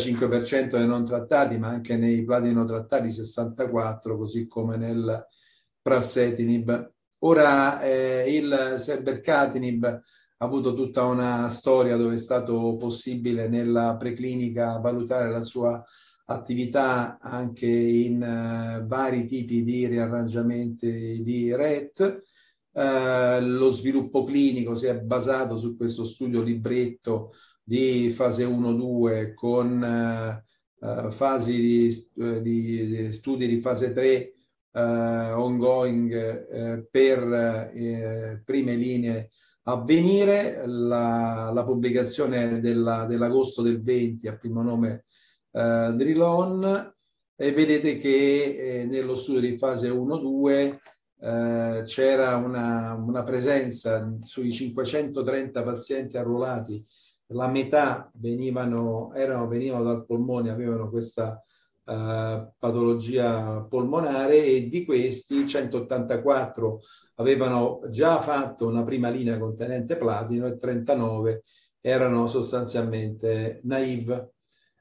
85% dei non trattati, ma anche nei platino trattati 64%, così come nel pralsetinib. Ora il selbercatinib ha avuto tutta una storia dove è stato possibile nella preclinica valutare la sua attività anche in vari tipi di riarrangiamenti di RET. Lo sviluppo clinico si è basato su questo studio libretto di fase 1-2 con fasi di studi di fase 3 ongoing per prime linee a venire. La pubblicazione dell'agosto del 20 a primo nome Drilon, e vedete che nello studio di fase 1-2 c'era una presenza sui 530 pazienti arruolati, la metà venivano dal polmone, avevano questa patologia polmonare, e di questi 184 avevano già fatto una prima linea contenente platino e 39 erano sostanzialmente naive.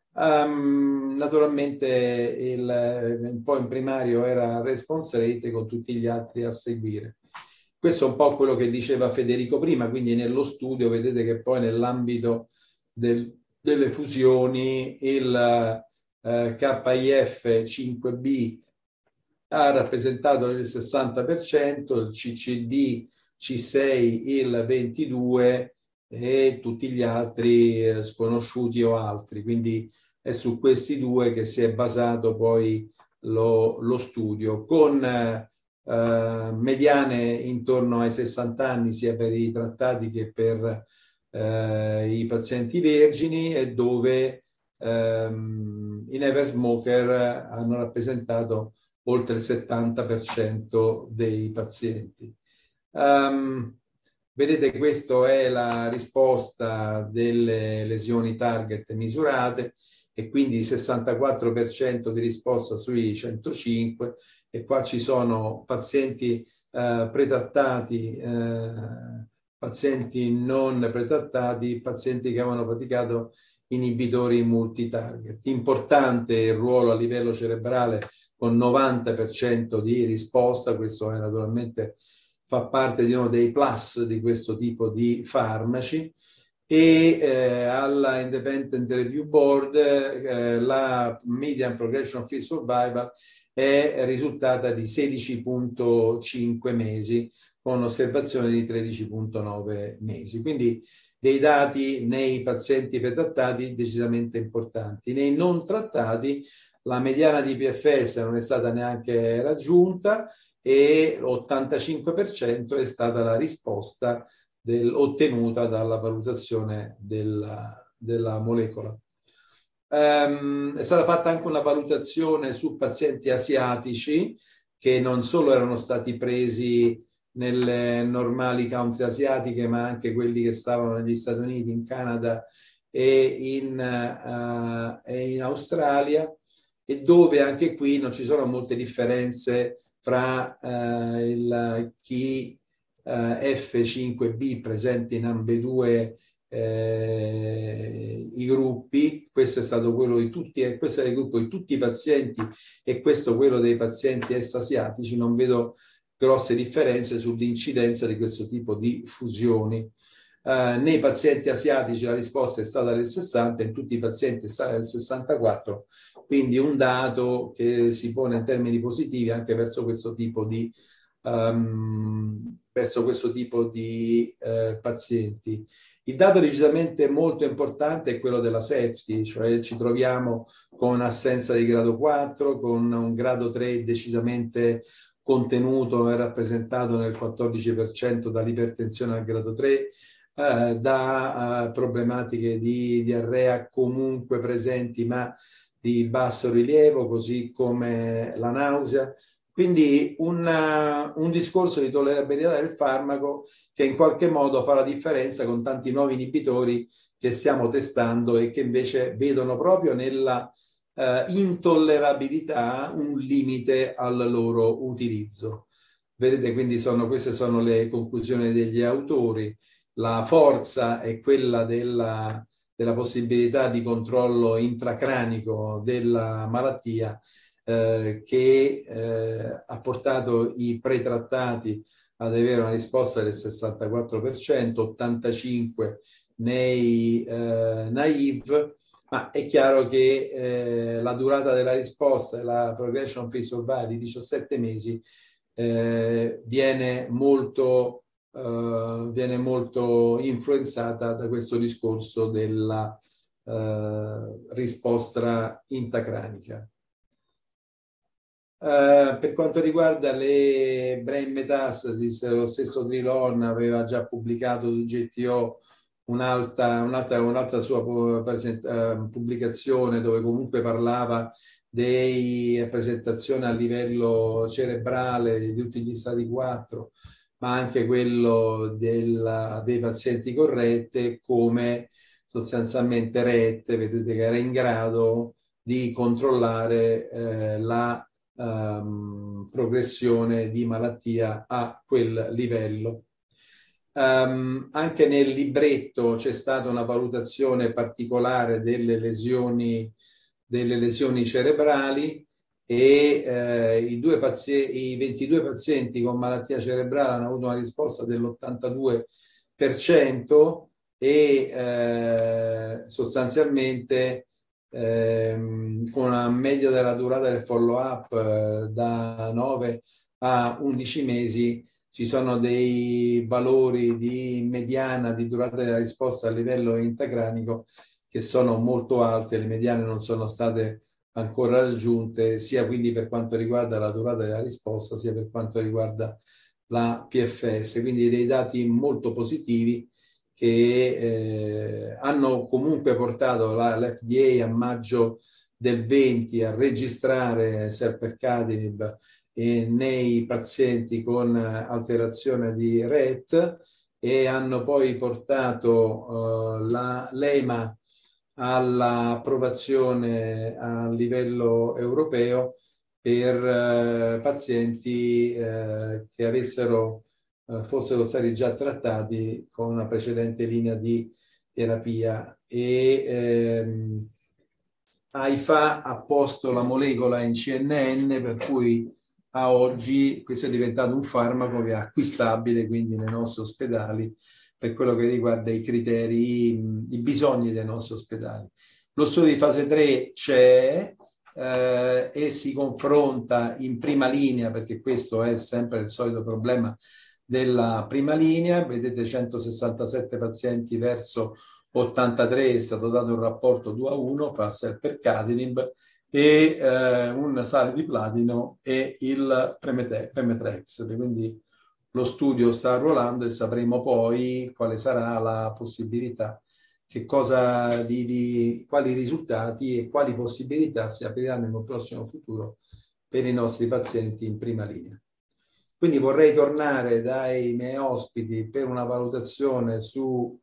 Naturalmente un po' in primario era response rate con tutti gli altri a seguire. Questo è un po' quello che diceva Federico prima, quindi nello studio vedete che poi nell'ambito delle fusioni il KIF 5B ha rappresentato il 60%, il CCD C6 il 22% e tutti gli altri sconosciuti o altri. Quindi è su questi due che si è basato poi lo studio, con mediane intorno ai 60 anni sia per i trattati che per i pazienti vergini, e dove i never smoker hanno rappresentato oltre il 70% dei pazienti. Vedete, questa è la risposta delle lesioni target misurate, e quindi 64% di risposta sui 105, e qua ci sono pazienti pretrattati, pazienti non pretrattati, pazienti che avevano praticato inibitori multitarget. Importante il ruolo a livello cerebrale con 90% di risposta, questo è naturalmente fa parte di uno dei plus di questo tipo di farmaci. E alla Independent Review Board la median progression free survival è risultata di 16,5 mesi con osservazione di 13,9 mesi. Quindi dei dati nei pazienti pretrattati decisamente importanti. Nei non trattati la mediana di PFS non è stata neanche raggiunta, e l'85% è stata la risposta ottenuta dalla valutazione della molecola. È stata fatta anche una valutazione su pazienti asiatici che non solo erano stati presi nelle normali country asiatiche, ma anche quelli che stavano negli Stati Uniti, in Canada e in Australia, e dove anche qui non ci sono molte differenze fra chi F5B presente in ambedue i gruppi. Questo è stato quello di tutti, questo è il gruppo di tutti i pazienti, e questo quello dei pazienti est-asiatici. Non vedo grosse differenze sull'incidenza di questo tipo di fusioni. Nei pazienti asiatici la risposta è stata del 60, in tutti i pazienti è stata del 64, quindi un dato che si pone in termini positivi anche verso questo tipo di pazienti. Il dato decisamente molto importante è quello della safety, cioè ci troviamo con assenza di grado 4, con un grado 3 decisamente contenuto e rappresentato nel 14% dall'ipertensione al grado 3, da problematiche di diarrea comunque presenti ma di basso rilievo, così come la nausea. Quindi un discorso di tollerabilità del farmaco che in qualche modo fa la differenza con tanti nuovi inibitori che stiamo testando e che invece vedono proprio nella intollerabilità un limite al loro utilizzo. Vedete, quindi queste sono le conclusioni degli autori. La forza è quella della possibilità di controllo intracranico della malattia, che ha portato i pretrattati ad avere una risposta del 64%, 85% nei naive, ma è chiaro che la durata della risposta e la progression free survival di 17 mesi viene molto influenzata da questo discorso della risposta intracranica. Per quanto riguarda le brain metastasis, lo stesso Trilon aveva già pubblicato su GTO un'altra sua pubblicazione dove comunque parlava di presentazione a livello cerebrale di tutti gli stadi 4, ma anche quello dei pazienti con RET, come sostanzialmente RET, vedete che era in grado di controllare la progressione di malattia a quel livello. Anche nel libretto c'è stata una valutazione particolare delle lesioni cerebrali e i 22 pazienti con malattia cerebrale hanno avuto una risposta dell'82% e sostanzialmente con una media della durata del follow-up da 9 a 11 mesi ci sono dei valori di mediana di durata della risposta a livello intracranico che sono molto alte, le mediane non sono state ancora raggiunte, sia quindi per quanto riguarda la durata della risposta, sia per quanto riguarda la PFS, quindi dei dati molto positivi che hanno comunque portato l'FDA a maggio del 20 a registrare selpercatinib nei pazienti con alterazione di RET e hanno poi portato l'EMA all'approvazione a livello europeo per pazienti che fossero stati già trattati con una precedente linea di terapia e AIFA ha posto la molecola in CNN, per cui a oggi questo è diventato un farmaco che è acquistabile quindi nei nostri ospedali per quello che riguarda i criteri, i bisogni dei nostri ospedali. Lo studio di fase 3 c'è e si confronta in prima linea, perché questo è sempre il solito problema della prima linea. Vedete 167 pazienti verso 83, è stato dato un rapporto 2-1 fra selpercatinib e un sale di platino e il Pemetrex. Quindi lo studio sta ruolando e sapremo poi quale sarà la possibilità, quali risultati e quali possibilità si apriranno in un prossimo futuro per i nostri pazienti in prima linea. Quindi vorrei tornare dai miei ospiti per una valutazione su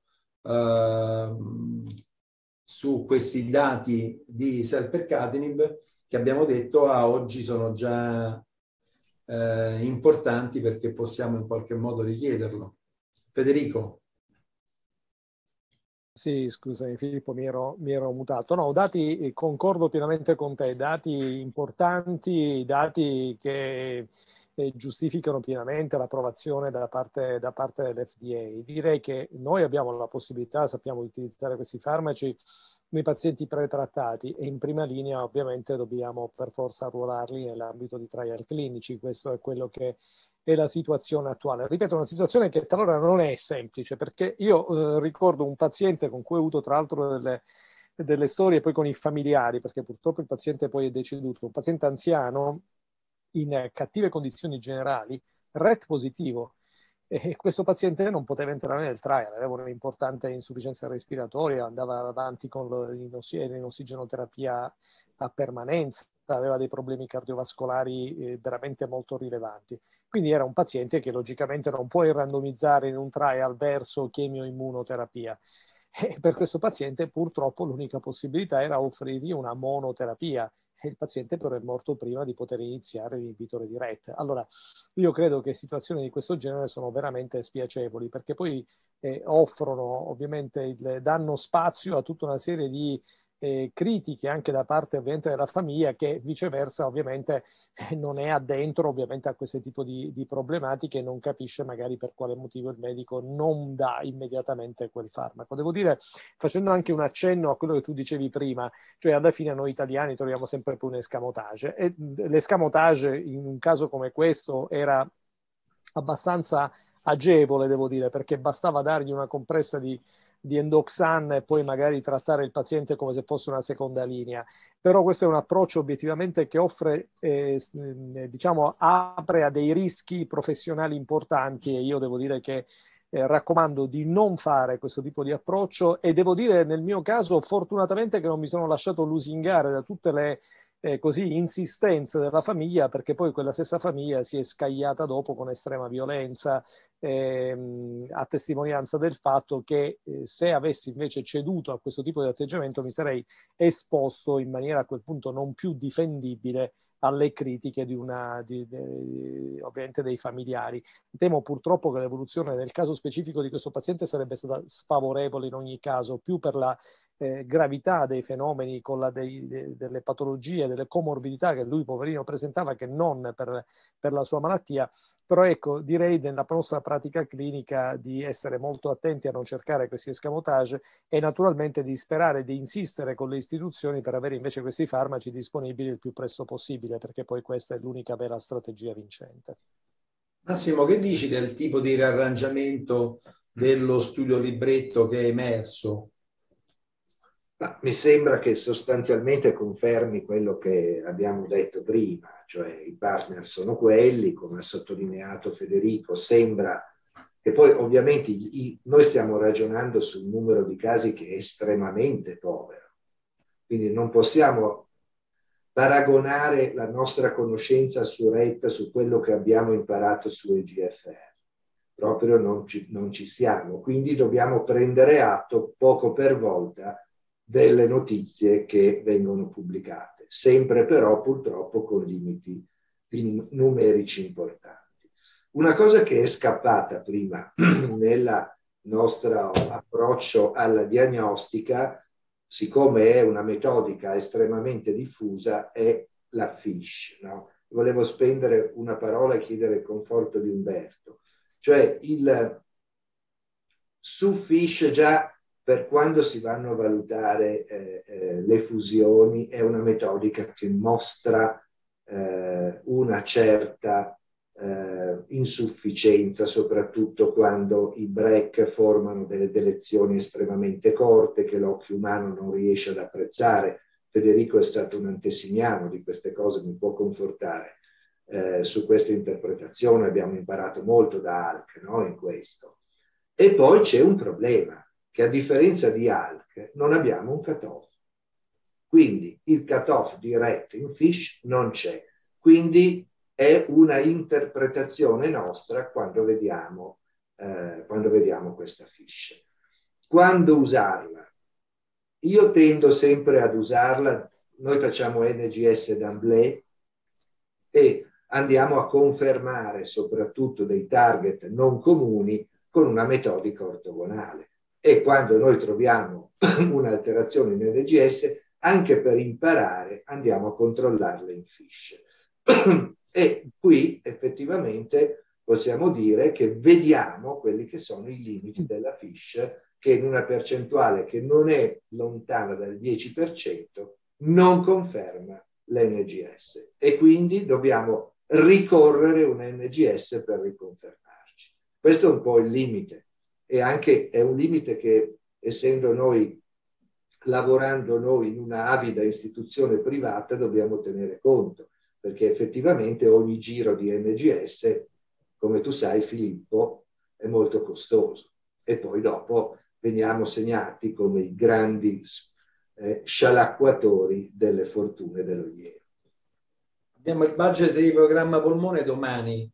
questi dati di selpercatinib che abbiamo detto a oggi sono già importanti perché possiamo in qualche modo richiederlo. Federico. Sì, scusami Filippo, mi ero mutato. No, dati, concordo pienamente con te, dati importanti, dati che giustificano pienamente l'approvazione da parte dell'FDA. Direi che noi abbiamo la possibilità, sappiamo utilizzare questi farmaci nei pazienti pretrattati e in prima linea ovviamente dobbiamo per forza arruolarli nell'ambito di trial clinici. Questo è quello che è la situazione attuale. Ripeto, una situazione che talora non è semplice, perché io ricordo un paziente con cui ho avuto tra l'altro delle storie poi con i familiari, perché purtroppo il paziente poi è deceduto, un paziente anziano in cattive condizioni generali, RET positivo, e questo paziente non poteva entrare nel trial, aveva un'importante insufficienza respiratoria, andava avanti con l'inossigenoterapia a permanenza, aveva dei problemi cardiovascolari veramente molto rilevanti. Quindi era un paziente che logicamente non puoi randomizzare in un trial verso chemioimmunoterapia. E per questo paziente purtroppo l'unica possibilità era offrirgli una monoterapia. E il paziente però è morto prima di poter iniziare l'inibitore di RET. Allora, io credo che situazioni di questo genere sono veramente spiacevoli, perché poi offrono, ovviamente, danno spazio a tutta una serie di critiche anche da parte ovviamente della famiglia, che viceversa ovviamente non è addentro ovviamente a questo tipo di problematiche e non capisce magari per quale motivo il medico non dà immediatamente quel farmaco. Devo dire, facendo anche un accenno a quello che tu dicevi prima, cioè alla fine noi italiani troviamo sempre più un escamotage, e l'escamotage in un caso come questo era abbastanza agevole, devo dire, perché bastava dargli una compressa di Endoxan e poi magari trattare il paziente come se fosse una seconda linea. Però questo è un approccio obiettivamente che offre, diciamo, apre a dei rischi professionali importanti, e io devo dire che raccomando di non fare questo tipo di approccio, e devo dire nel mio caso fortunatamente che non mi sono lasciato lusingare da tutte le così insistenze della famiglia, perché poi quella stessa famiglia si è scagliata dopo con estrema violenza, a testimonianza del fatto che se avessi invece ceduto a questo tipo di atteggiamento mi sarei esposto in maniera a quel punto non più difendibile alle critiche ovviamente dei familiari. Temo purtroppo che l'evoluzione nel caso specifico di questo paziente sarebbe stata sfavorevole in ogni caso, più per la gravità dei fenomeni, con delle patologie, delle comorbidità che lui poverino presentava, che non per la sua malattia. Però ecco, direi nella nostra pratica clinica di essere molto attenti a non cercare questi escamotage e naturalmente di sperare di insistere con le istituzioni per avere invece questi farmaci disponibili il più presto possibile, perché poi questa è l'unica vera strategia vincente. Massimo, che dici del tipo di riarrangiamento dello studio libretto che è emerso? Ma mi sembra che sostanzialmente confermi quello che abbiamo detto prima, cioè i partner sono quelli, come ha sottolineato Federico. Sembra che poi ovviamente noi stiamo ragionando sul numero di casi che è estremamente povero, quindi non possiamo paragonare la nostra conoscenza su RET su quello che abbiamo imparato su EGFR. Proprio non ci siamo, quindi dobbiamo prendere atto poco per volta delle notizie che vengono pubblicate, sempre però purtroppo con limiti numerici importanti. Una cosa che è scappata prima nel nostro approccio alla diagnostica, siccome è una metodica estremamente diffusa, è la FISH, no? Volevo spendere una parola e chiedere il conforto di Umberto. Cioè su FISH già per quando si vanno a valutare le fusioni è una metodica che mostra una certa insufficienza, soprattutto quando i break formano delle delezioni estremamente corte che l'occhio umano non riesce ad apprezzare. Federico è stato un antesignano di queste cose, mi può confortare su questa interpretazione, abbiamo imparato molto da ALK, no? In questo. E poi c'è un problema, che a differenza di ALK non abbiamo un cutoff. Quindi il cutoff di RET in FISH non c'è. Quindi è una interpretazione nostra quando vediamo questa FISH. Quando usarla? Io tendo sempre ad usarla, noi facciamo NGS d'emblée e andiamo a confermare soprattutto dei target non comuni con una metodica ortogonale. E quando noi troviamo un'alterazione in NGS, anche per imparare, andiamo a controllarle in FISH. E qui effettivamente possiamo dire che vediamo quelli che sono i limiti della FISH, che in una percentuale che non è lontana dal 10% non conferma l'NGS. E quindi dobbiamo ricorrere un NGS per riconfermarci. Questo è un po' il limite. E anche è un limite che, essendo noi, lavorando noi in una avida istituzione privata, dobbiamo tenere conto, perché effettivamente ogni giro di NGS, come tu sai Filippo, è molto costoso. E poi dopo veniamo segnati come i grandi scialacquatori delle fortune dello ieri. Abbiamo il budget di programma polmone domani.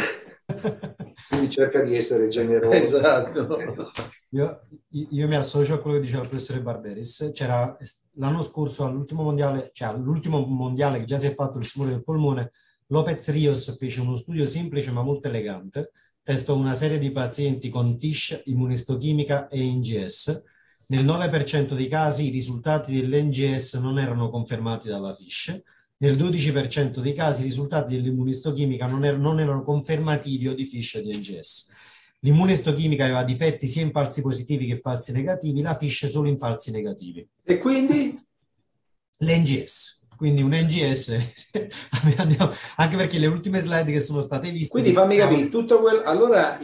Quindi cerca di essere generoso. Esatto. Io mi associo a quello che diceva il professore Barberis. C'era l'anno scorso all'ultimo mondiale, cioè all'ultimo mondiale che già si è fatto il tumore del polmone, Lopez Rios fece uno studio semplice ma molto elegante, testò una serie di pazienti con FISH, immunistochimica e NGS nel 9% dei casi i risultati dell'NGS non erano confermati dalla FISH, nel 12% dei casi i risultati dell'immunistochimica non erano confermativi o di FISH e di NGS. L'immunistochimica aveva difetti sia in falsi positivi che falsi negativi, la FISH solo in falsi negativi. E quindi? L'NGS. Quindi un NGS, anche perché le ultime slide che sono state viste... Quindi fammi capire, tutto quello... Allora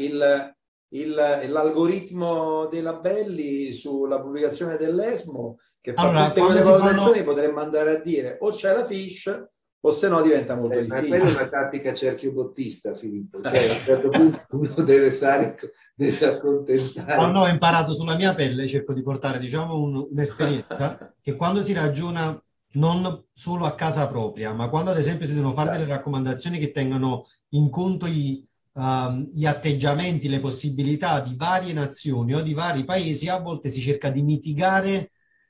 l'algoritmo dei labelli sulla pubblicazione dell'ESMO, che fa tutte quelle valutazioni, potremmo andare a dire o c'è la FISH o se no diventa molto difficile. Ma quella è una tattica cerchio-bottista, Filippo. Cioè, a un certo punto uno deve accontentare. No, ho imparato sulla mia pelle, cerco di portare, diciamo, un'esperienza che quando si ragiona non solo a casa propria, ma quando ad esempio si devono fare delle raccomandazioni che tengano in conto gli atteggiamenti, le possibilità di varie nazioni o di vari paesi, a volte si cerca di mitigare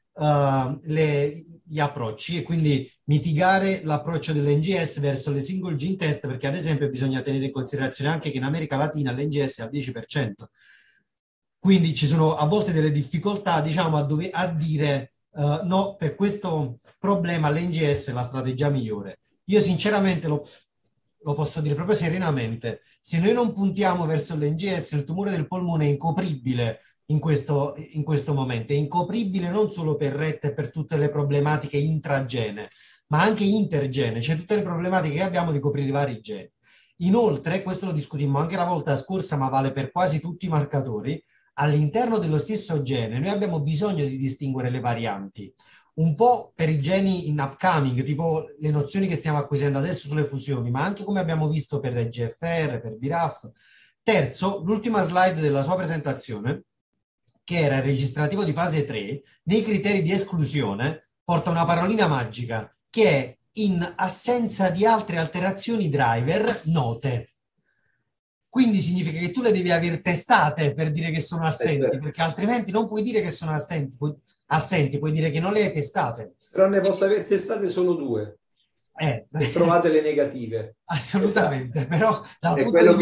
gli approcci e quindi mitigare l'approccio dell'NGS verso le single gene test, perché ad esempio bisogna tenere in considerazione anche che in America Latina l'NGS è al 10%. Quindi ci sono a volte delle difficoltà, diciamo, a dire no, per questo problema l'NGS è la strategia migliore. Io sinceramente lo posso dire proprio serenamente, se noi non puntiamo verso l'NGS, il tumore del polmone è incopribile in questo momento, è incopribile non solo per RET e per tutte le problematiche intragene, ma anche intergene, cioè tutte le problematiche che abbiamo di coprire i vari geni. Inoltre, questo lo discutimmo anche la volta scorsa, ma vale per quasi tutti i marcatori, all'interno dello stesso gene noi abbiamo bisogno di distinguere le varianti, un po' per i geni in upcoming, tipo le nozioni che stiamo acquisendo adesso sulle fusioni, ma anche come abbiamo visto per EGFR, per BRAF. Terzo, l'ultima slide della sua presentazione, che era il registrativo di fase 3, nei criteri di esclusione porta una parolina magica che è in assenza di altre alterazioni driver note. Quindi significa che tu le devi aver testate per dire che sono assenti, perché altrimenti non puoi dire che sono assenti, puoi dire che non le hai testate. Però ne posso aver testate solo 2. E trovate le negative. Assolutamente, però è quello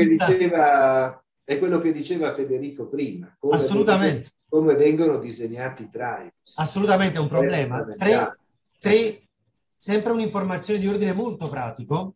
che diceva Federico prima. Assolutamente. Come vengono disegnati i drive. Assolutamente è un problema. Tre, sempre un'informazione di ordine molto pratico,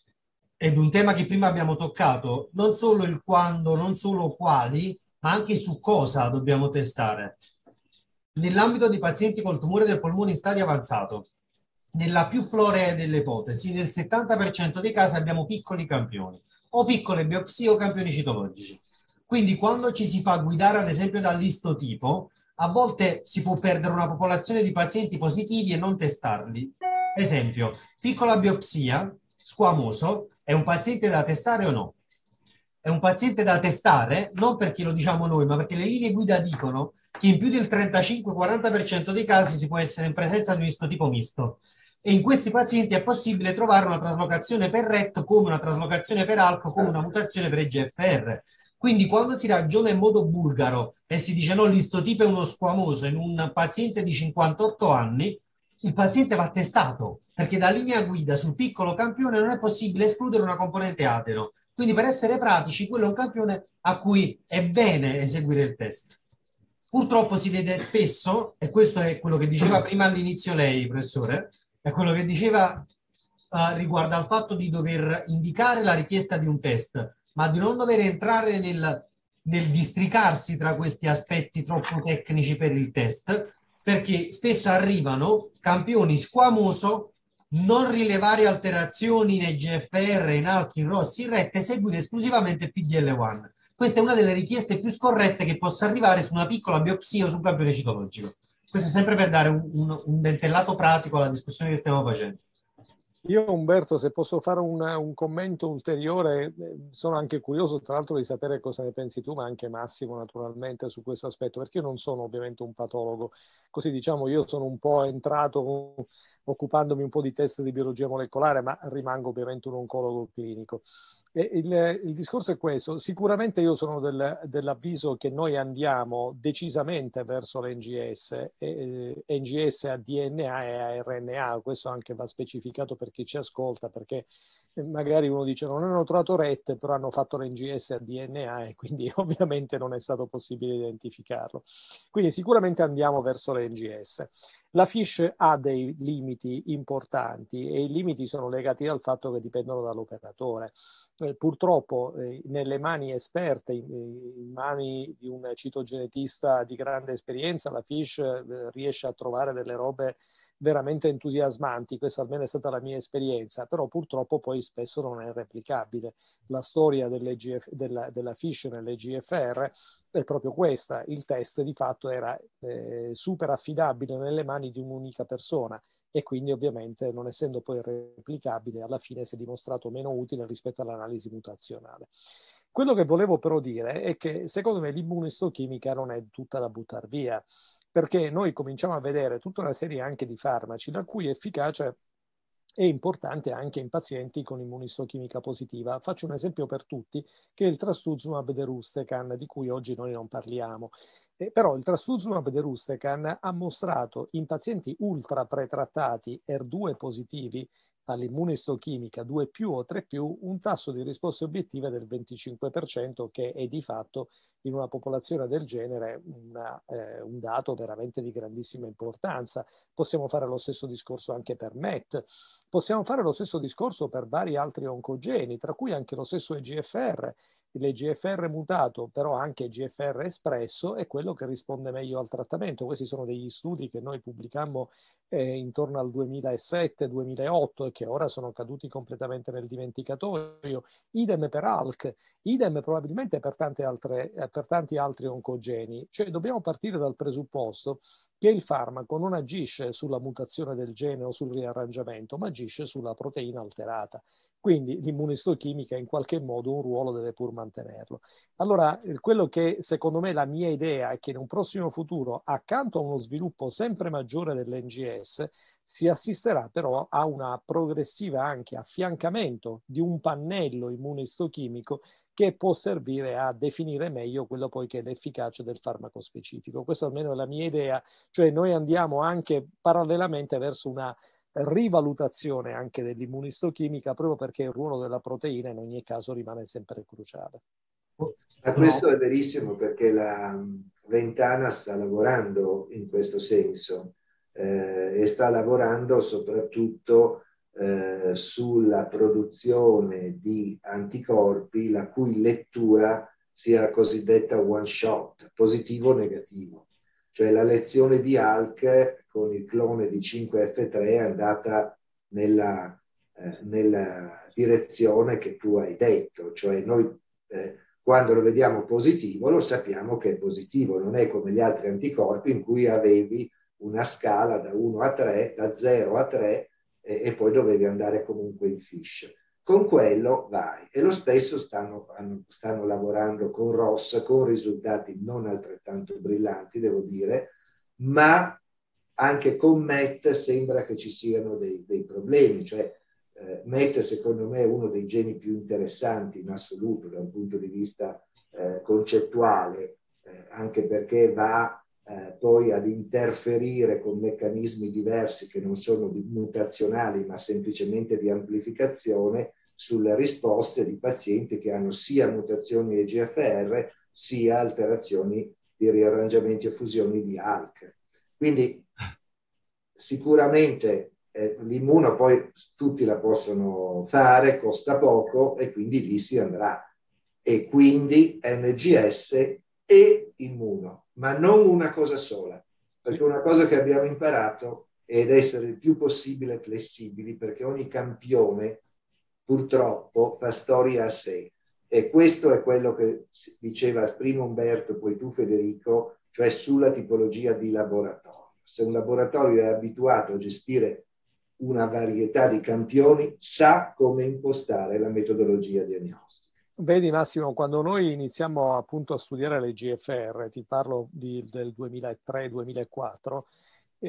ed un tema che prima abbiamo toccato, non solo il quando, non solo quali, ma anche su cosa dobbiamo testare. Nell'ambito di pazienti col tumore del polmone in stadio avanzato, nella più florea delle ipotesi, nel 70% dei casi abbiamo piccoli campioni, o piccole biopsie o campioni citologici. Quindi quando ci si fa guidare, ad esempio, dall'istotipo, a volte si può perdere una popolazione di pazienti positivi e non testarli. Esempio, piccola biopsia, squamoso, è un paziente da testare o no? È un paziente da testare, non perché lo diciamo noi, ma perché le linee guida dicono che in più del 35-40% dei casi si può essere in presenza di un istotipo misto. E in questi pazienti è possibile trovare una traslocazione per RET come una traslocazione per ALK, come una mutazione per EGFR. Quindi quando si ragiona in modo bulgaro e si dice no, l'istotipo è uno squamoso in un paziente di 58 anni, il paziente va testato, perché da linea guida sul piccolo campione non è possibile escludere una componente atero. Quindi per essere pratici, quello è un campione a cui è bene eseguire il test. Purtroppo si vede spesso, e questo è quello che diceva prima all'inizio lei, professore, è quello che diceva riguardo al fatto di dover indicare la richiesta di un test, ma di non dover entrare nel districarsi tra questi aspetti troppo tecnici per il test, perché spesso arrivano campioni squamoso, non rilevare alterazioni in EGFR, in ALK, in ROS, in RET, eseguire esclusivamente PDL1. Questa è una delle richieste più scorrette che possa arrivare su una piccola biopsia o su un campione citologico. Questo è sempre per dare un dentellato pratico alla discussione che stiamo facendo. Io Umberto, se posso fare un commento ulteriore, sono anche curioso tra l'altro di sapere cosa ne pensi tu, ma anche Massimo naturalmente su questo aspetto, perché io non sono ovviamente un patologo, così diciamo io sono un po' entrato occupandomi un po' di test di biologia molecolare, ma rimango ovviamente un oncologo clinico. Il discorso è questo. Sicuramente io sono dell'avviso che noi andiamo decisamente verso l'NGS, NGS a DNA e a RNA. Questo anche va specificato per chi ci ascolta, perché magari uno dice non hanno trovato RET, però hanno fatto l'NGS a DNA e quindi ovviamente non è stato possibile identificarlo. Quindi sicuramente andiamo verso l'NGS. La FISH ha dei limiti importanti e i limiti sono legati al fatto che dipendono dall'operatore. Purtroppo nelle mani esperte, in mani di un citogenetista di grande esperienza, la FISH riesce a trovare delle robe veramente entusiasmanti. Questa almeno è stata la mia esperienza, però purtroppo poi spesso non è replicabile. La storia della FISH nelle GFR è proprio questa: il test di fatto era super affidabile nelle mani di un'unica persona e quindi ovviamente, non essendo poi replicabile, alla fine si è dimostrato meno utile rispetto all'analisi mutazionale. Quello che volevo però dire è che secondo me l'immunoistochimica non è tutta da buttare via, perché noi cominciamo a vedere tutta una serie anche di farmaci la cui efficacia è importante anche in pazienti con immunistochimica positiva. Faccio un esempio per tutti, che è il trastuzumab deruxtecan, di cui oggi noi non parliamo. Però il trastuzumab deruxtecan ha mostrato in pazienti ultra pretrattati ER2 positivi all'immunistochimica 2 più o 3 più un tasso di risposte obiettive del 25%, che è di fatto in una popolazione del genere un dato veramente di grandissima importanza. Possiamo fare lo stesso discorso anche per MET, possiamo fare lo stesso discorso per vari altri oncogeni, tra cui anche lo stesso EGFR. L'EGFR mutato, però anche EGFR espresso, è quello che risponde meglio al trattamento. Questi sono degli studi che noi pubblicammo intorno al 2007-2008 e che ora sono caduti completamente nel dimenticatoio. Idem per ALK, idem probabilmente per tanti altri oncogeni. Cioè dobbiamo partire dal presupposto che il farmaco non agisce sulla mutazione del gene o sul riarrangiamento, ma agisce sulla proteina alterata. Quindi l'immunistochimica in qualche modo un ruolo deve pur mantenerlo. Allora, quello che secondo me la mia idea è che in un prossimo futuro, accanto a uno sviluppo sempre maggiore dell'NGS, si assisterà però a una progressiva anche affiancamento di un pannello immunistochimico che può servire a definire meglio quello poi che è l'efficacia del farmaco specifico. Questa almeno è la mia idea, cioè noi andiamo anche parallelamente verso una rivalutazione anche dell'immunistochimica, proprio perché il ruolo della proteina in ogni caso rimane sempre cruciale. Ma questo è verissimo, perché la Ventana sta lavorando in questo senso e sta lavorando soprattutto sulla produzione di anticorpi la cui lettura sia la cosiddetta one shot, positivo o negativo. Cioè la lezione di ALK con il clone di 5F3 è andata nella direzione che tu hai detto, cioè noi quando lo vediamo positivo lo sappiamo che è positivo, non è come gli altri anticorpi in cui avevi una scala da 1 a 3, da 0 a 3 e poi dovevi andare comunque in FISH. Con quello vai. E lo stesso stanno lavorando con Ross con risultati non altrettanto brillanti, devo dire, ma anche con MET sembra che ci siano dei problemi, cioè MET secondo me è uno dei geni più interessanti in assoluto da un punto di vista concettuale, anche perché va poi ad interferire con meccanismi diversi che non sono mutazionali ma semplicemente di amplificazione sulle risposte di pazienti che hanno sia mutazioni EGFR sia alterazioni di riarrangiamenti e fusioni di ALK. Quindi sicuramente l'immuno poi tutti la possono fare, costa poco e quindi lì si andrà. E quindi NGS e immuno, ma non una cosa sola, perché una cosa che abbiamo imparato è ad essere il più possibile flessibili, perché ogni campione purtroppo fa storia a sé. E questo è quello che diceva prima Umberto, poi tu Federico, cioè sulla tipologia di laboratorio. Se un laboratorio è abituato a gestire una varietà di campioni, sa come impostare la metodologia diagnostica. Vedi Massimo, quando noi iniziamo appunto a studiare le GFR, ti parlo del 2003-2004,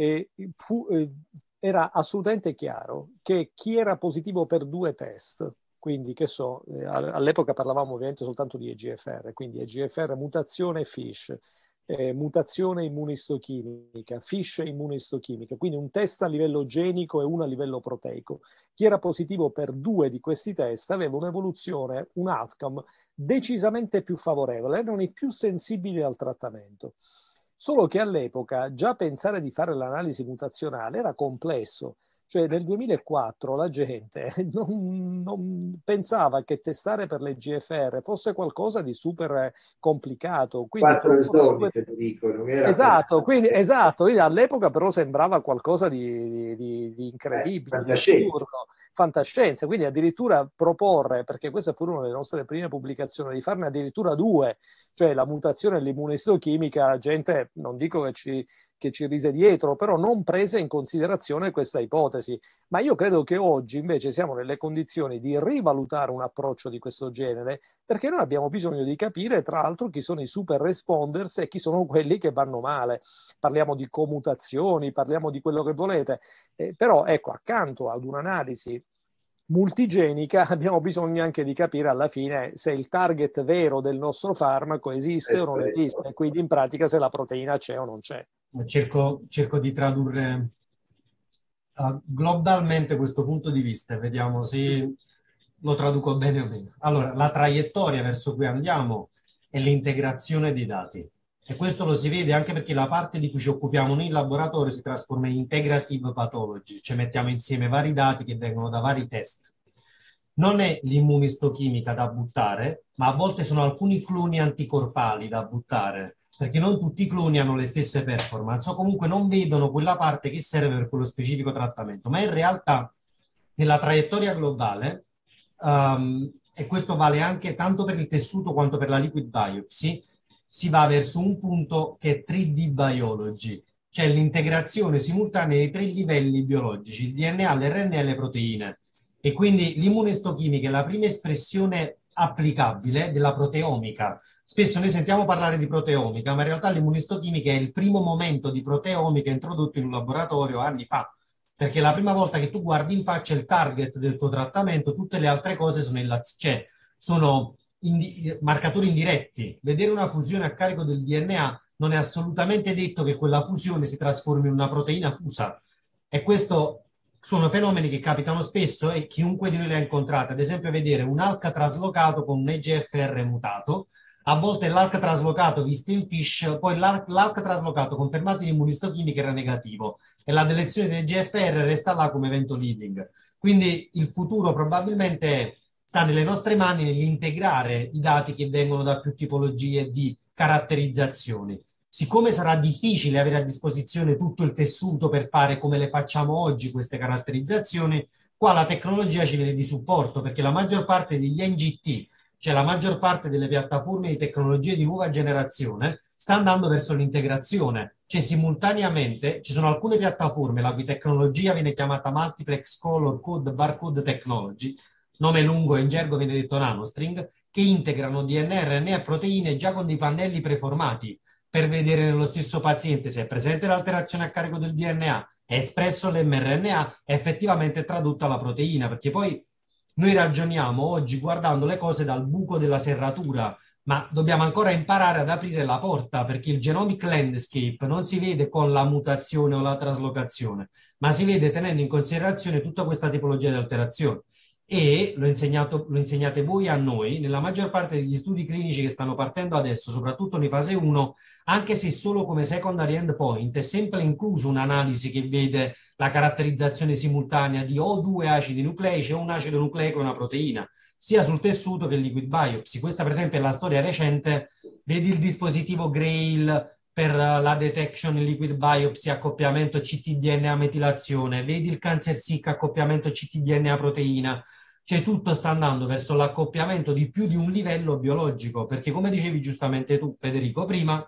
era assolutamente chiaro che chi era positivo per 2 test Quindi, che so, all'epoca parlavamo ovviamente soltanto di EGFR, quindi EGFR mutazione FISH, mutazione immunistochimica, FISH immunistochimica, quindi un test a livello genico e uno a livello proteico. Chi era positivo per 2 di questi test aveva un'evoluzione, un outcome decisamente più favorevole, erano i più sensibili al trattamento. Solo che all'epoca già pensare di fare l'analisi mutazionale era complesso. Cioè nel 2004 la gente non pensava che testare per le GFR fosse qualcosa di super complicato. Quindi 4 esordi te lo dicono. esatto, quindi all'epoca però sembrava qualcosa di incredibile, di assurdo, fantascienza. Quindi addirittura proporre, perché questa fu una delle nostre prime pubblicazioni, di farne addirittura 2, cioè la mutazione e l'immunistochimica, la gente, non dico che ci rise dietro, però non prese in considerazione questa ipotesi. Ma io credo che oggi invece siamo nelle condizioni di rivalutare un approccio di questo genere, perché noi abbiamo bisogno di capire, tra l'altro, chi sono i super responders e chi sono quelli che vanno male. Parliamo di comutazioni, parliamo di quello che volete, però ecco, accanto ad un'analisi multigenica abbiamo bisogno anche di capire alla fine se il target vero del nostro farmaco esiste o non esiste, quindi in pratica se la proteina c'è o non c'è. Cerco di tradurre globalmente questo punto di vista e vediamo se lo traduco bene o meno. Allora, la traiettoria verso cui andiamo è l'integrazione dei dati. E questo lo si vede anche perché la parte di cui ci occupiamo noi in laboratorio si trasforma in integrative pathology, cioè mettiamo insieme vari dati che vengono da vari test. Non è l'immunistochimica da buttare, ma a volte sono alcuni cloni anticorpali da buttare, perché non tutti i cloni hanno le stesse performance o comunque non vedono quella parte che serve per quello specifico trattamento. Ma in realtà nella traiettoria globale, e questo vale anche tanto per il tessuto quanto per la liquid biopsy, si va verso un punto che è 3D biology, cioè l'integrazione simultanea dei 3 livelli biologici, il DNA, l'RNA e le proteine. E quindi l'immunistochimica è la prima espressione applicabile della proteomica. Spesso noi sentiamo parlare di proteomica, ma in realtà l'immunistochimica è il primo momento di proteomica introdotto in un laboratorio anni fa, perché la prima volta che tu guardi in faccia il target del tuo trattamento, tutte le altre cose sono marcatori indiretti. Vedere una fusione a carico del DNA non è assolutamente detto che quella fusione si trasformi in una proteina fusa. E questo sono fenomeni che capitano spesso e chiunque di noi li ha incontrati. Ad esempio, vedere un ALK traslocato con un EGFR mutato, a volte l'ALK traslocato visto in FISH, poi l'ALK traslocato confermato in immunistochimica era negativo e la delezione del EGFR resta là come evento leading. Quindi il futuro probabilmente sta nelle nostre mani nell'integrare i dati che vengono da più tipologie di caratterizzazioni. Siccome sarà difficile avere a disposizione tutto il tessuto per fare come le facciamo oggi queste caratterizzazioni, qua la tecnologia ci viene di supporto, perché la maggior parte degli NGT, cioè la maggior parte delle piattaforme di tecnologie di nuova generazione, sta andando verso l'integrazione. Cioè simultaneamente ci sono alcune piattaforme la cui tecnologia viene chiamata Multiplex Color Code Barcode Technology, nome lungo e in gergo viene detto nanostring, che integrano DNA, RNA e proteine già con dei pannelli preformati per vedere nello stesso paziente se è presente l'alterazione a carico del DNA, è espresso l'mRNA, è effettivamente tradotto alla proteina, perché poi noi ragioniamo oggi guardando le cose dal buco della serratura, ma dobbiamo ancora imparare ad aprire la porta, perché il genomic landscape non si vede con la mutazione o la traslocazione, ma si vede tenendo in considerazione tutta questa tipologia di alterazioni. E lo insegnate voi a noi, nella maggior parte degli studi clinici che stanno partendo adesso, soprattutto in fase 1, anche se solo come secondary endpoint, è sempre incluso un'analisi che vede la caratterizzazione simultanea di o 2 acidi nucleici o un acido nucleico e una proteina, sia sul tessuto che in liquid biopsy. Questa per esempio è la storia recente, vedi il dispositivo Grail per la detection in liquid biopsy, accoppiamento ctDNA metilazione, vedi il cancer-seq accoppiamento ctDNA proteina. Cioè tutto sta andando verso l'accoppiamento di più di un livello biologico, perché come dicevi giustamente tu, Federico, prima,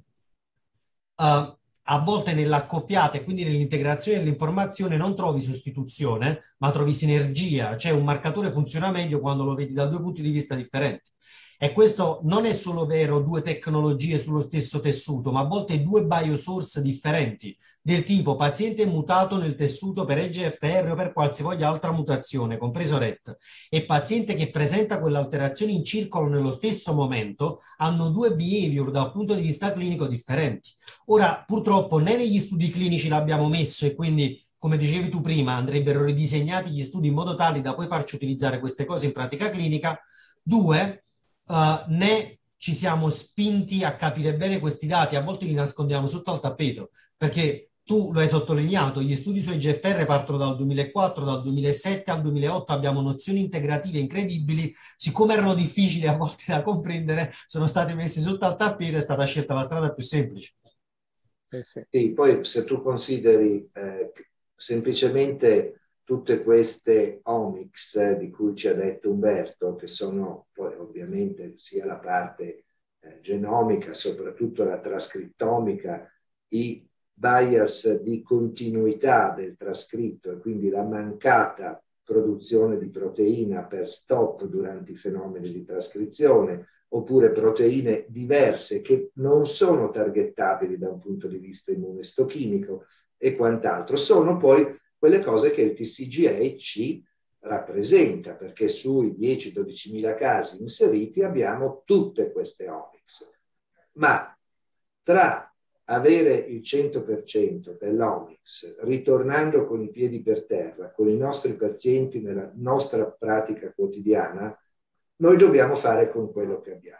a volte nell'accoppiata e quindi nell'integrazione dell'informazione non trovi sostituzione, ma trovi sinergia, cioè un marcatore funziona meglio quando lo vedi da 2 punti di vista differenti. E questo non è solo vero 2 tecnologie sullo stesso tessuto, ma a volte 2 biosource differenti, del tipo paziente mutato nel tessuto per EGFR o per qualsivoglia altra mutazione, compreso RET, e paziente che presenta quell'alterazione in circolo nello stesso momento, hanno due behavior dal punto di vista clinico differenti. Ora, purtroppo, né negli studi clinici l'abbiamo messo e quindi, come dicevi tu prima, andrebbero ridisegnati gli studi in modo tale da poi farci utilizzare queste cose in pratica clinica. Due, né ci siamo spinti a capire bene questi dati, a volte li nascondiamo sotto al tappeto, perché tu lo hai sottolineato, gli studi su EGFR partono dal 2004, dal 2007 al 2008 abbiamo nozioni integrative incredibili, siccome erano difficili a volte da comprendere, sono stati messi sotto al tappeto, è stata scelta la strada più semplice. Sì. E poi se tu consideri semplicemente tutte queste omics di cui ci ha detto Umberto, che sono poi ovviamente sia la parte genomica, soprattutto la trascrittomica, i bias di continuità del trascritto e quindi la mancata produzione di proteina per stop durante i fenomeni di trascrizione, oppure proteine diverse che non sono targettabili da un punto di vista immunoistochimico e quant'altro, sono poi quelle cose che il TCGA ci rappresenta, perché sui 10-12 mila casi inseriti abbiamo tutte queste omics. Ma tra avere il 100% dell'omics, ritornando con i piedi per terra, con i nostri pazienti nella nostra pratica quotidiana, noi dobbiamo fare con quello che abbiamo.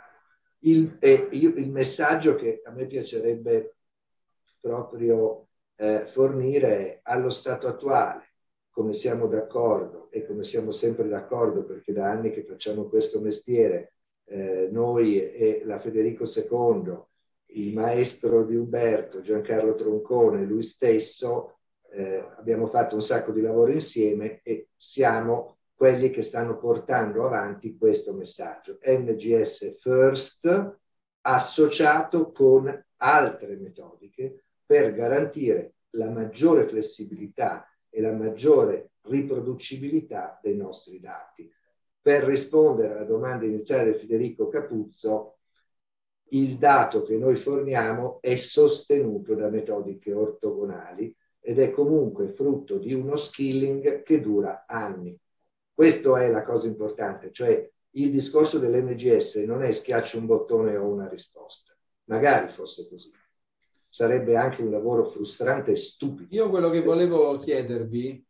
Il messaggio che a me piacerebbe proprio fornire è: allo stato attuale, come siamo d'accordo e come siamo sempre d'accordo, perché da anni che facciamo questo mestiere, noi e la Federico II, il maestro di Umberto, Giancarlo Troncone, lui stesso, abbiamo fatto un sacco di lavoro insieme e siamo quelli che stanno portando avanti questo messaggio. NGS First, associato con altre metodiche per garantire la maggiore flessibilità e la maggiore riproducibilità dei nostri dati. Per rispondere alla domanda iniziale di Federico Capuzzo, il dato che noi forniamo è sostenuto da metodiche ortogonali ed è comunque frutto di uno skilling che dura anni. Questa è la cosa importante, cioè il discorso dell'NGS non è schiaccio un bottone o una risposta. Magari fosse così. Sarebbe anche un lavoro frustrante e stupido. Io quello che volevo chiedervi,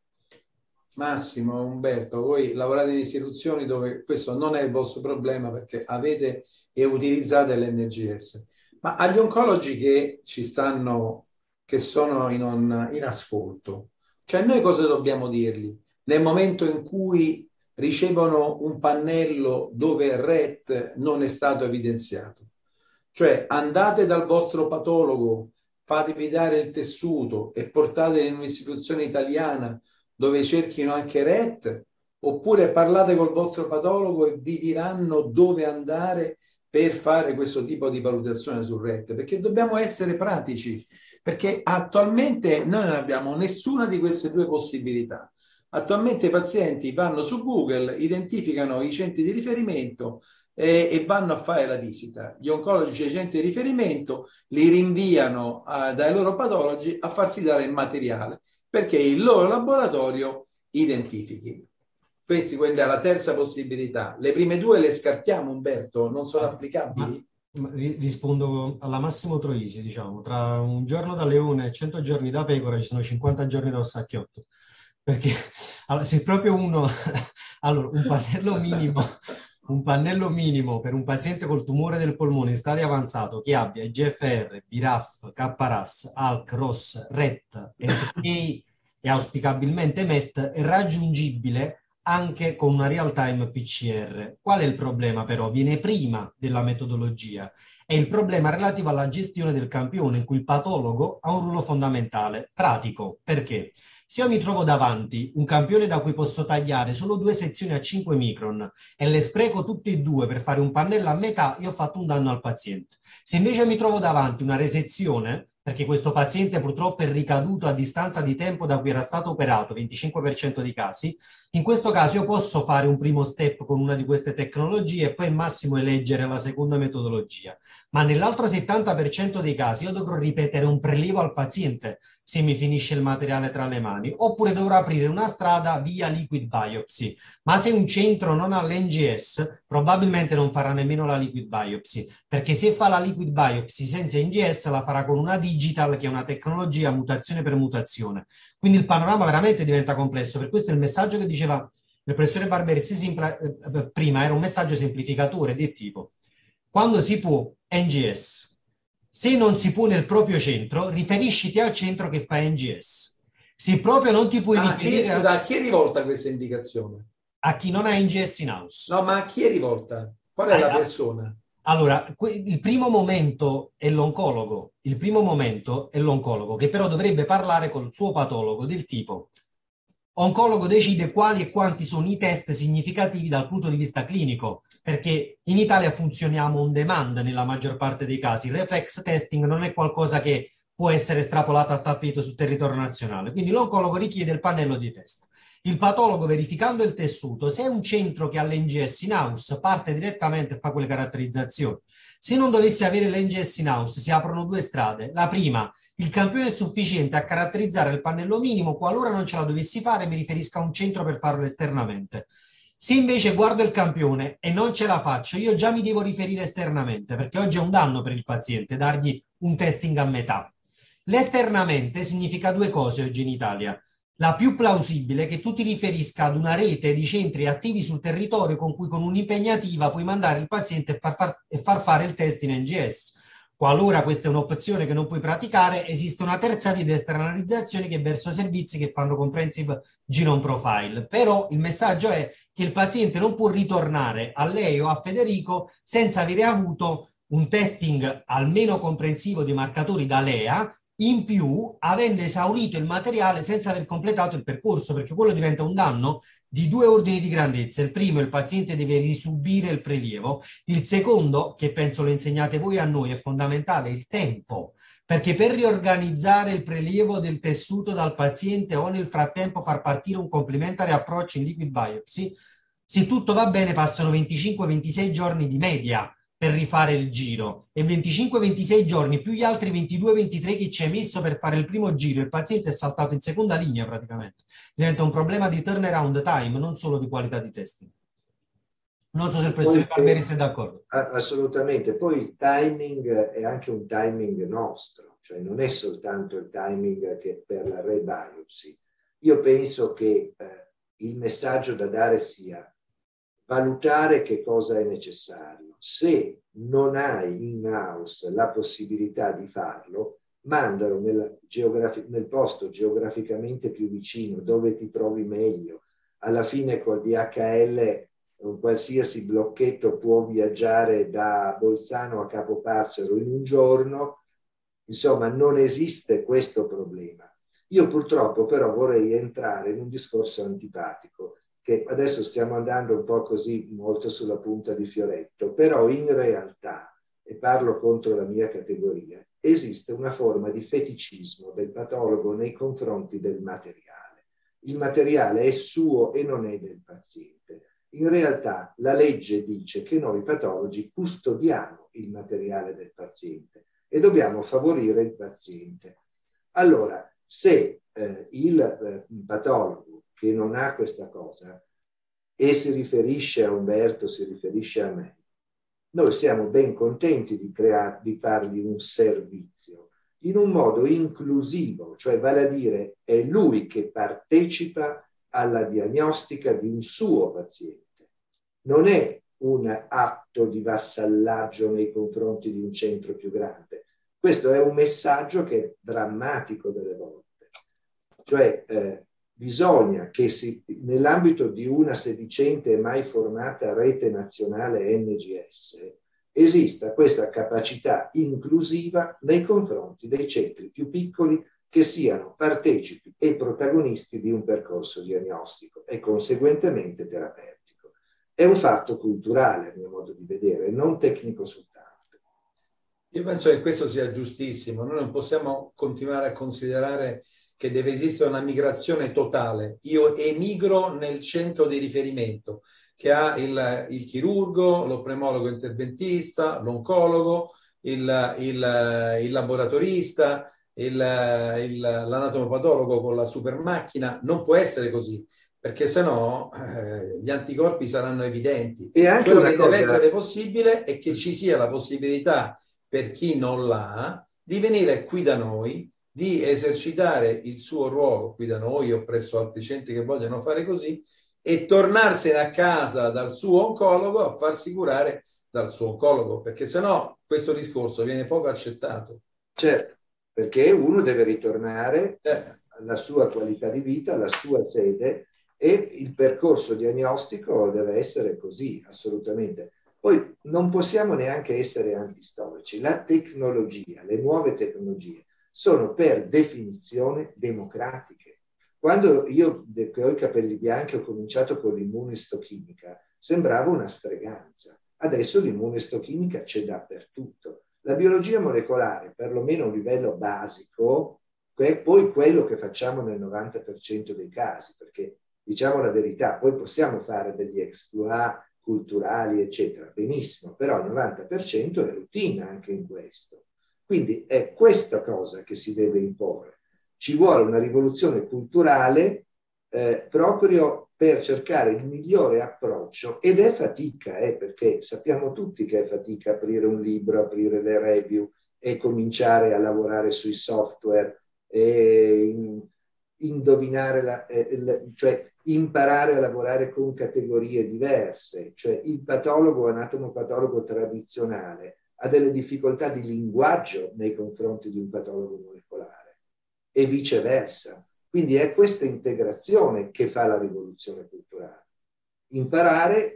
Massimo, Umberto, voi lavorate in istituzioni dove questo non è il vostro problema perché avete e utilizzate l'NGS, ma agli oncologi che ci stanno, che sono in ascolto, cioè noi cosa dobbiamo dirgli nel momento in cui ricevono un pannello dove RET non è stato evidenziato? Cioè andate dal vostro patologo, fatevi dare il tessuto e portatelo in un'istituzione italiana dove cerchino anche RET, oppure parlate col vostro patologo e vi diranno dove andare per fare questo tipo di valutazione sul RET, perché dobbiamo essere pratici, perché attualmente noi non abbiamo nessuna di queste due possibilità. Attualmente i pazienti vanno su Google, identificano i centri di riferimento e vanno a fare la visita. Gli oncologi e i centri di riferimento li rinviano dai loro patologi a farsi dare il materiale perché il loro laboratorio identifichi. Questi, quindi, è la terza possibilità. Le prime due le scartiamo, Umberto, non sono applicabili? Rispondo alla Massimo Troisi, diciamo, tra un giorno da leone e 100 giorni da pecora ci sono 50 giorni da ossacchiotto. Perché allora, se proprio uno... allora, un pannello minimo per un paziente col tumore del polmone in stadio avanzato che abbia EGFR, BRAF, KRAS, ALK, ROS, RET e auspicabilmente MET è raggiungibile anche con una real-time PCR. Qual è il problema però? Viene prima della metodologia. È il problema relativo alla gestione del campione in cui il patologo ha un ruolo fondamentale, pratico. Perché? Se io mi trovo davanti un campione da cui posso tagliare solo 2 sezioni a 5 micron e le spreco tutte e due per fare un pannello a metà, io ho fatto un danno al paziente. Se invece mi trovo davanti una resezione, perché questo paziente purtroppo è ricaduto a distanza di tempo da cui era stato operato, 25% dei casi, in questo caso io posso fare un primo step con una di queste tecnologie e poi al massimo eleggere la seconda metodologia. Ma nell'altro 70% dei casi io dovrò ripetere un prelievo al paziente, se mi finisce il materiale tra le mani, oppure dovrò aprire una strada via liquid biopsy. Ma se un centro non ha l'NGS, probabilmente non farà nemmeno la liquid biopsy, perché se fa la liquid biopsy senza NGS la farà con una digital, che è una tecnologia mutazione per mutazione. Quindi il panorama veramente diventa complesso. Per questo il messaggio che diceva il professore Barberis prima era un messaggio semplificatore del tipo: quando si può NGS, se non si può nel proprio centro, riferisciti al centro che fa NGS. Se proprio non ti puoi riferire... Scusa, a chi è rivolta questa indicazione? A chi non ha NGS in house. No, ma a chi è rivolta? Qual è la persona? Allora, il primo momento è l'oncologo. Il primo momento è l'oncologo, che però dovrebbe parlare col suo patologo del tipo: oncologo decide quali e quanti sono i test significativi dal punto di vista clinico, perché in Italia funzioniamo on demand nella maggior parte dei casi. Il reflex testing non è qualcosa che può essere estrapolato a tappeto sul territorio nazionale, quindi l'oncologo richiede il pannello di test. Il patologo, verificando il tessuto, se è un centro che ha l'NGS in house, parte direttamente e fa quelle caratterizzazioni. Se non dovesse avere l'NGS in house, si aprono due strade. La prima: il campione è sufficiente a caratterizzare il pannello minimo, qualora non ce la dovessi fare mi riferisco a un centro per farlo esternamente. Se invece guardo il campione e non ce la faccio, io già mi devo riferire esternamente, perché oggi è un danno per il paziente dargli un testing a metà. L'esternamente significa due cose oggi in Italia. La più plausibile è che tu ti riferisca ad una rete di centri attivi sul territorio con cui con un'impegnativa puoi mandare il paziente e far fare il test in NGS. Qualora questa è un'opzione che non puoi praticare, esiste una terza via di esternalizzazione che è verso servizi che fanno comprehensive genome profile. Però il messaggio è che il paziente non può ritornare a lei o a Federico senza avere avuto un testing almeno comprensivo dei marcatori da LEA, in più avendo esaurito il materiale senza aver completato il percorso, perché quello diventa un danno di due ordini di grandezza. Il primo: il paziente deve risubire il prelievo. Il secondo, che penso lo insegnate voi a noi, è fondamentale: il tempo, perché per riorganizzare il prelievo del tessuto dal paziente o nel frattempo far partire un complementary approach in liquid biopsy, se tutto va bene passano 25-26 giorni di media per rifare il giro, e 25-26 giorni più gli altri 22-23 che ci hai messo per fare il primo giro, il paziente è saltato in seconda linea praticamente. Diventa un problema di turnaround time, non solo di qualità di testing. Non so se il professore Barberis è d'accordo. Assolutamente. Poi il timing è anche un timing nostro, cioè non è soltanto il timing che per la re-biopsy. Io penso che il messaggio da dare sia valutare che cosa è necessario. Se non hai in house la possibilità di farlo, mandalo nel posto geograficamente più vicino, dove ti trovi meglio. Alla fine col DHL un qualsiasi blocchetto può viaggiare da Bolzano a Capopazzero in un giorno. Insomma, non esiste questo problema. Io purtroppo però vorrei entrare in un discorso antipatico, che adesso stiamo andando un po' così molto sulla punta di fioretto, però in realtà, e parlo contro la mia categoria, esiste una forma di feticismo del patologo nei confronti del materiale. Il materiale è suo e non è del paziente. In realtà la legge dice che noi patologi custodiamo il materiale del paziente e dobbiamo favorire il paziente. Allora, se il patologo che non ha questa cosa e si riferisce a Umberto, si riferisce a me, noi siamo ben contenti di fargli un servizio in un modo inclusivo, cioè vale a dire è lui che partecipa alla diagnostica di un suo paziente. Non è un atto di vassallaggio nei confronti di un centro più grande. Questo è un messaggio che è drammatico delle volte. Cioè bisogna che nell'ambito di una sedicente e mai formata rete nazionale NGS esista questa capacità inclusiva nei confronti dei centri più piccoli che siano partecipi e protagonisti di un percorso diagnostico e conseguentemente terapeutico. È un fatto culturale, a mio modo di vedere, non tecnico soltanto. Io penso che questo sia giustissimo. Noi non possiamo continuare a considerare che deve esistere una migrazione totale. Io emigro nel centro di riferimento, che ha il chirurgo, l'opnemologo interventista, l'oncologo, il laboratorista, l'anatomopatologo con la super macchina. Non può essere così, perché sennò gli anticorpi saranno evidenti. E anche quello una che cosa... deve essere possibile è che ci sia la possibilità per chi non l'ha di venire qui da noi, di esercitare il suo ruolo qui da noi o presso altri centri che vogliono fare così, e tornarsene a casa dal suo oncologo a farsi curare dal suo oncologo, perché sennò questo discorso viene poco accettato. Certo, perché uno deve ritornare alla sua qualità di vita, alla sua sede, e il percorso diagnostico deve essere così, assolutamente. Poi non possiamo neanche essere antistorici. La tecnologia, le nuove tecnologie, sono per definizione democratiche. Quando io, che ho i capelli bianchi, ho cominciato con l'immunoistochimica, sembrava una streganza. Adesso l'immunoistochimica c'è dappertutto. La biologia molecolare, perlomeno a un livello basico, è poi quello che facciamo nel 90% dei casi, perché diciamo la verità, poi possiamo fare degli exploit culturali, eccetera, benissimo, però il 90% è routine anche in questo. Quindi è questa cosa che si deve imporre. Ci vuole una rivoluzione culturale proprio per cercare il migliore approccio, ed è fatica, perché sappiamo tutti che è fatica aprire un libro, aprire le review e cominciare a lavorare sui software e indovinare, cioè imparare a lavorare con categorie diverse, cioè il patologo, anatomopatologo tradizionale ha delle difficoltà di linguaggio nei confronti di un patologo molecolare e viceversa. Quindi è questa integrazione che fa la rivoluzione culturale. Imparare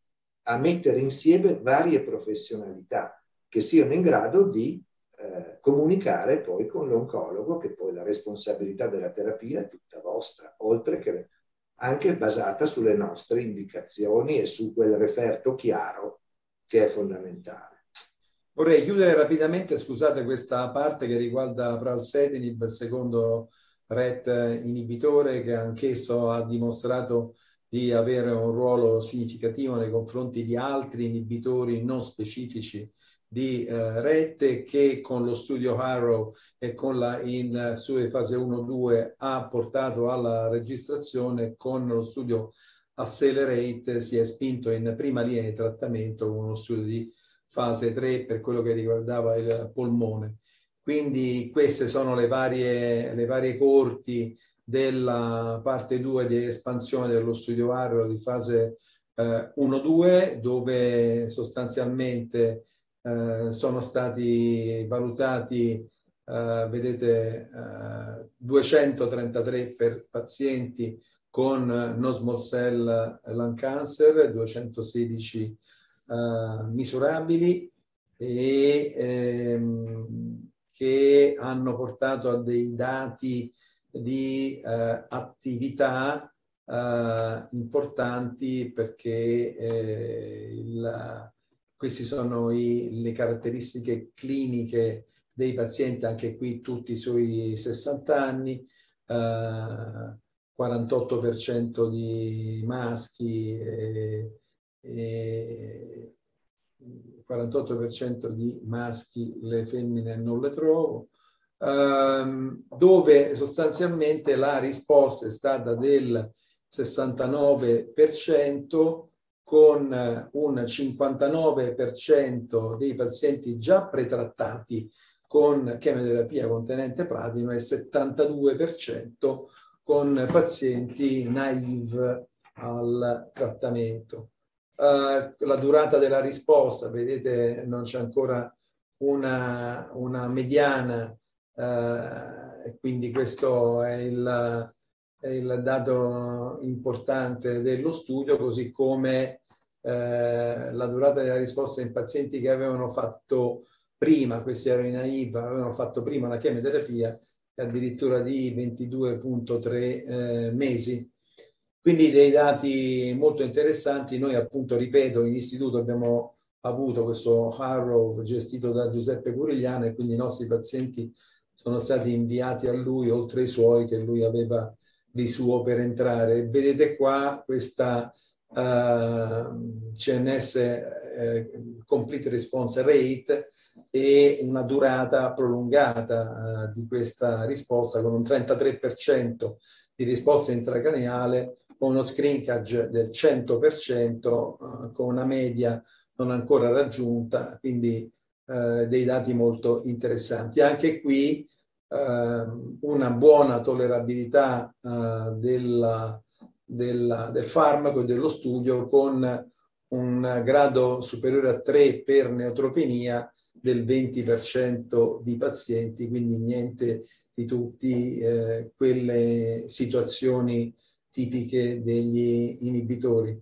a mettere insieme varie professionalità che siano in grado di comunicare poi con l'oncologo, che poi la responsabilità della terapia è tutta vostra, oltre che anche basata sulle nostre indicazioni e su quel referto chiaro che è fondamentale. Vorrei chiudere rapidamente, scusate, questa parte che riguarda pralsetinib, il secondo RET inibitore, che anch'esso ha dimostrato di avere un ruolo significativo nei confronti di altri inibitori non specifici di RET, che con lo studio Harrow e con sulle fase 1-2 ha portato alla registrazione. Con lo studio Accelerate si è spinto in prima linea di trattamento con uno studio di fase 3 per quello che riguardava il polmone. Quindi queste sono le varie corti della parte 2 di espansione dello studio Harrow di fase 1-2, dove sostanzialmente sono stati valutati, vedete, 233 per pazienti con non-small cell lung cancer, 216 misurabili, e che hanno portato a dei dati di attività importanti, perché queste sono le caratteristiche cliniche dei pazienti, anche qui tutti sui 60 anni, 48% di maschi e 48% di maschi, le femmine non le trovo, dove sostanzialmente la risposta è stata del 69%, con un 59% dei pazienti già pretrattati con chemioterapia contenente platino e 72% con pazienti naive al trattamento. La durata della risposta, vedete, non c'è ancora una mediana, quindi questo è il dato importante dello studio, così come la durata della risposta in pazienti che avevano fatto prima, questi erano i naive, avevano fatto prima la chemioterapia, addirittura di 22,3 mesi. Quindi dei dati molto interessanti. Noi, appunto, ripeto, in istituto abbiamo avuto questo Harrow gestito da Giuseppe Curigliano, e quindi i nostri pazienti sono stati inviati a lui, oltre ai suoi che lui aveva di suo per entrare. Vedete qua questa CNS Complete Response Rate, e una durata prolungata di questa risposta, con un 33% di risposta intracraneale, con uno shrinkage del 100%, con una media non ancora raggiunta, quindi dei dati molto interessanti. Anche qui una buona tollerabilità del farmaco e dello studio, con un grado superiore a 3 per neutropenia del 20% di pazienti, quindi niente di tutte quelle situazioni tipiche degli inibitori.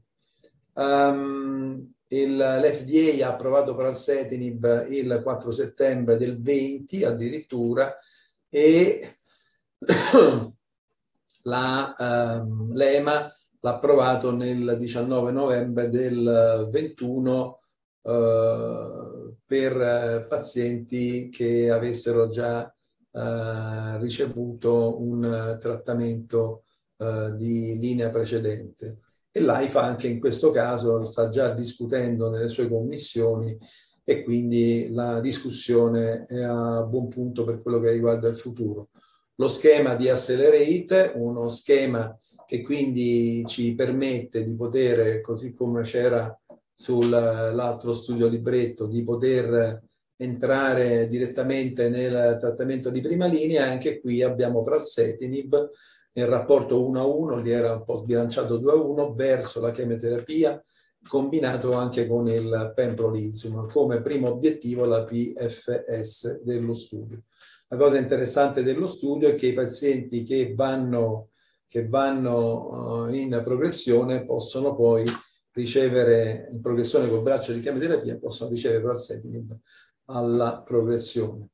L'FDA ha approvato pralsetinib il 4 settembre del 20 addirittura, e l'EMA l'ha approvato nel 19 novembre del 21 per pazienti che avessero già ricevuto un trattamento di linea precedente. E l'AIFA anche in questo caso sta già discutendo nelle sue commissioni, e quindi la discussione è a buon punto per quello che riguarda il futuro. Lo schema di Accelerate, uno schema che quindi ci permette di poter, così come c'era sull'altro studio libretto, di poter entrare direttamente nel trattamento di prima linea. Anche qui abbiamo pralsetinib nel rapporto 1:1, che era un po' sbilanciato 2:1, verso la chemioterapia, combinato anche con il pembrolizumab, come primo obiettivo la PFS dello studio. La cosa interessante dello studio è che i pazienti che vanno in progressione possono poi ricevere, in progressione col braccio di chemioterapia, possono ricevere pralsetinib alla progressione.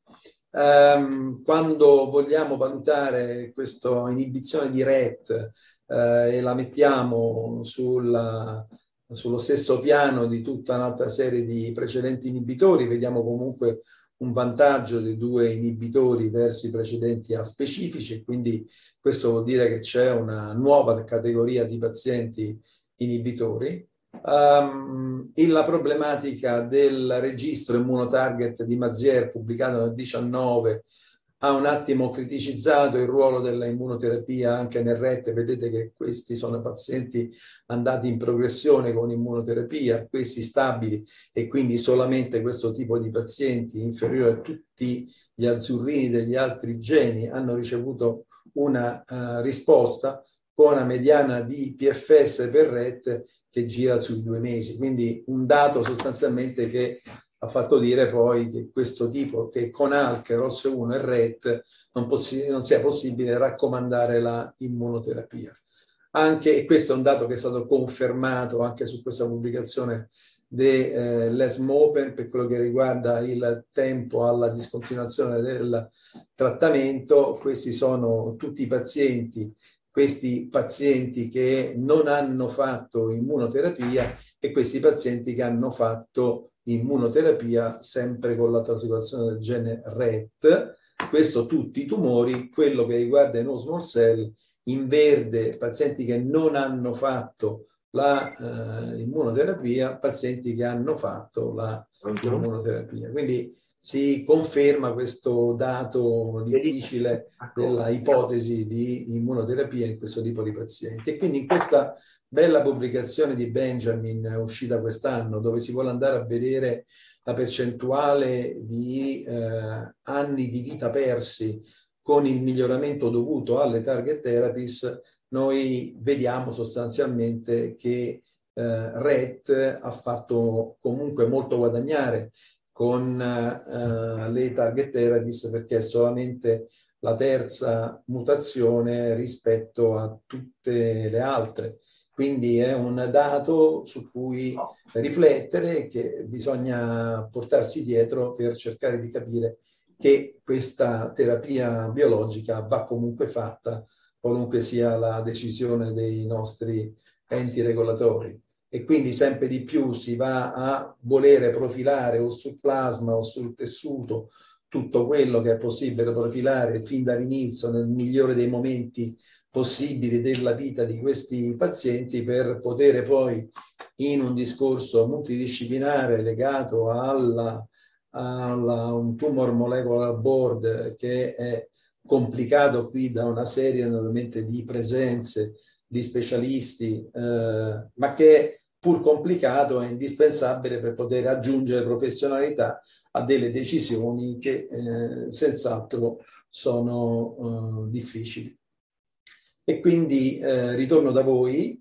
Quando vogliamo valutare questa inibizione di RET e la mettiamo sullo stesso piano di tutta un'altra serie di precedenti inibitori, vediamo comunque un vantaggio dei due inibitori verso i precedenti aspecifici, e quindi questo vuol dire che c'è una nuova categoria di pazienti inibitori. La problematica del registro immunotarget di Mazière, pubblicato nel 2019, ha un attimo criticizzato il ruolo della immunoterapia anche nel RET. Vedete che questi sono pazienti andati in progressione con immunoterapia, questi stabili, e quindi solamente questo tipo di pazienti, inferiore a tutti gli azzurrini degli altri geni, hanno ricevuto una risposta con una mediana di PFS per RET che gira sui 2 mesi. Quindi un dato sostanzialmente che ha fatto dire poi che questo tipo, che con ALK, ROS1 e RET non sia possibile raccomandare la immunoterapia. E questo è un dato che è stato confermato anche su questa pubblicazione dell'ESMO Open per quello che riguarda il tempo alla discontinuazione del trattamento. Questi sono tutti questi pazienti che non hanno fatto immunoterapia e questi pazienti che hanno fatto immunoterapia sempre con la traslocazione del gene RET. Questo tutti i tumori. Quello che riguarda i non-small cell, in verde pazienti che non hanno fatto la immunoterapia, pazienti che hanno fatto la immunoterapia. Quindi si conferma questo dato difficile della ipotesi di immunoterapia in questo tipo di pazienti. E quindi in questa bella pubblicazione di Benjamin uscita quest'anno, dove si vuole andare a vedere la percentuale di anni di vita persi con il miglioramento dovuto alle target therapies, noi vediamo sostanzialmente che RET ha fatto comunque molto guadagnare con le target therapies, perché è solamente la terza mutazione rispetto a tutte le altre. Quindi è un dato su cui riflettere, che bisogna portarsi dietro per cercare di capire che questa terapia biologica va comunque fatta, qualunque sia la decisione dei nostri enti regolatori. E quindi sempre di più si va a volere profilare o sul plasma o sul tessuto tutto quello che è possibile profilare fin dall'inizio, nel migliore dei momenti possibili della vita di questi pazienti, per poter poi, in un discorso multidisciplinare legato alla a un tumor molecular board che è complicato qui da una serie naturalmente di presenze di specialisti, ma che pur complicato è indispensabile per poter aggiungere professionalità a delle decisioni che senz'altro sono difficili. E quindi ritorno da voi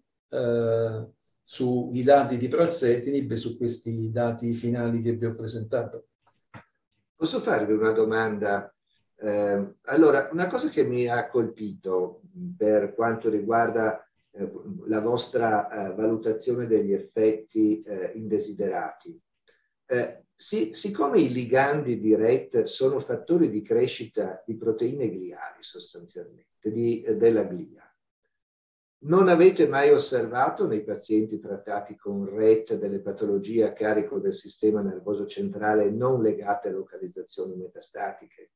sui dati di Pralsetinib e su questi dati finali che vi ho presentato. Posso farvi una domanda? Allora, una cosa che mi ha colpito per quanto riguarda la vostra valutazione degli effetti indesiderati. Siccome i ligandi di RET sono fattori di crescita di proteine gliali sostanzialmente, della glia, non avete mai osservato nei pazienti trattati con RET delle patologie a carico del sistema nervoso centrale non legate a localizzazioni metastatiche?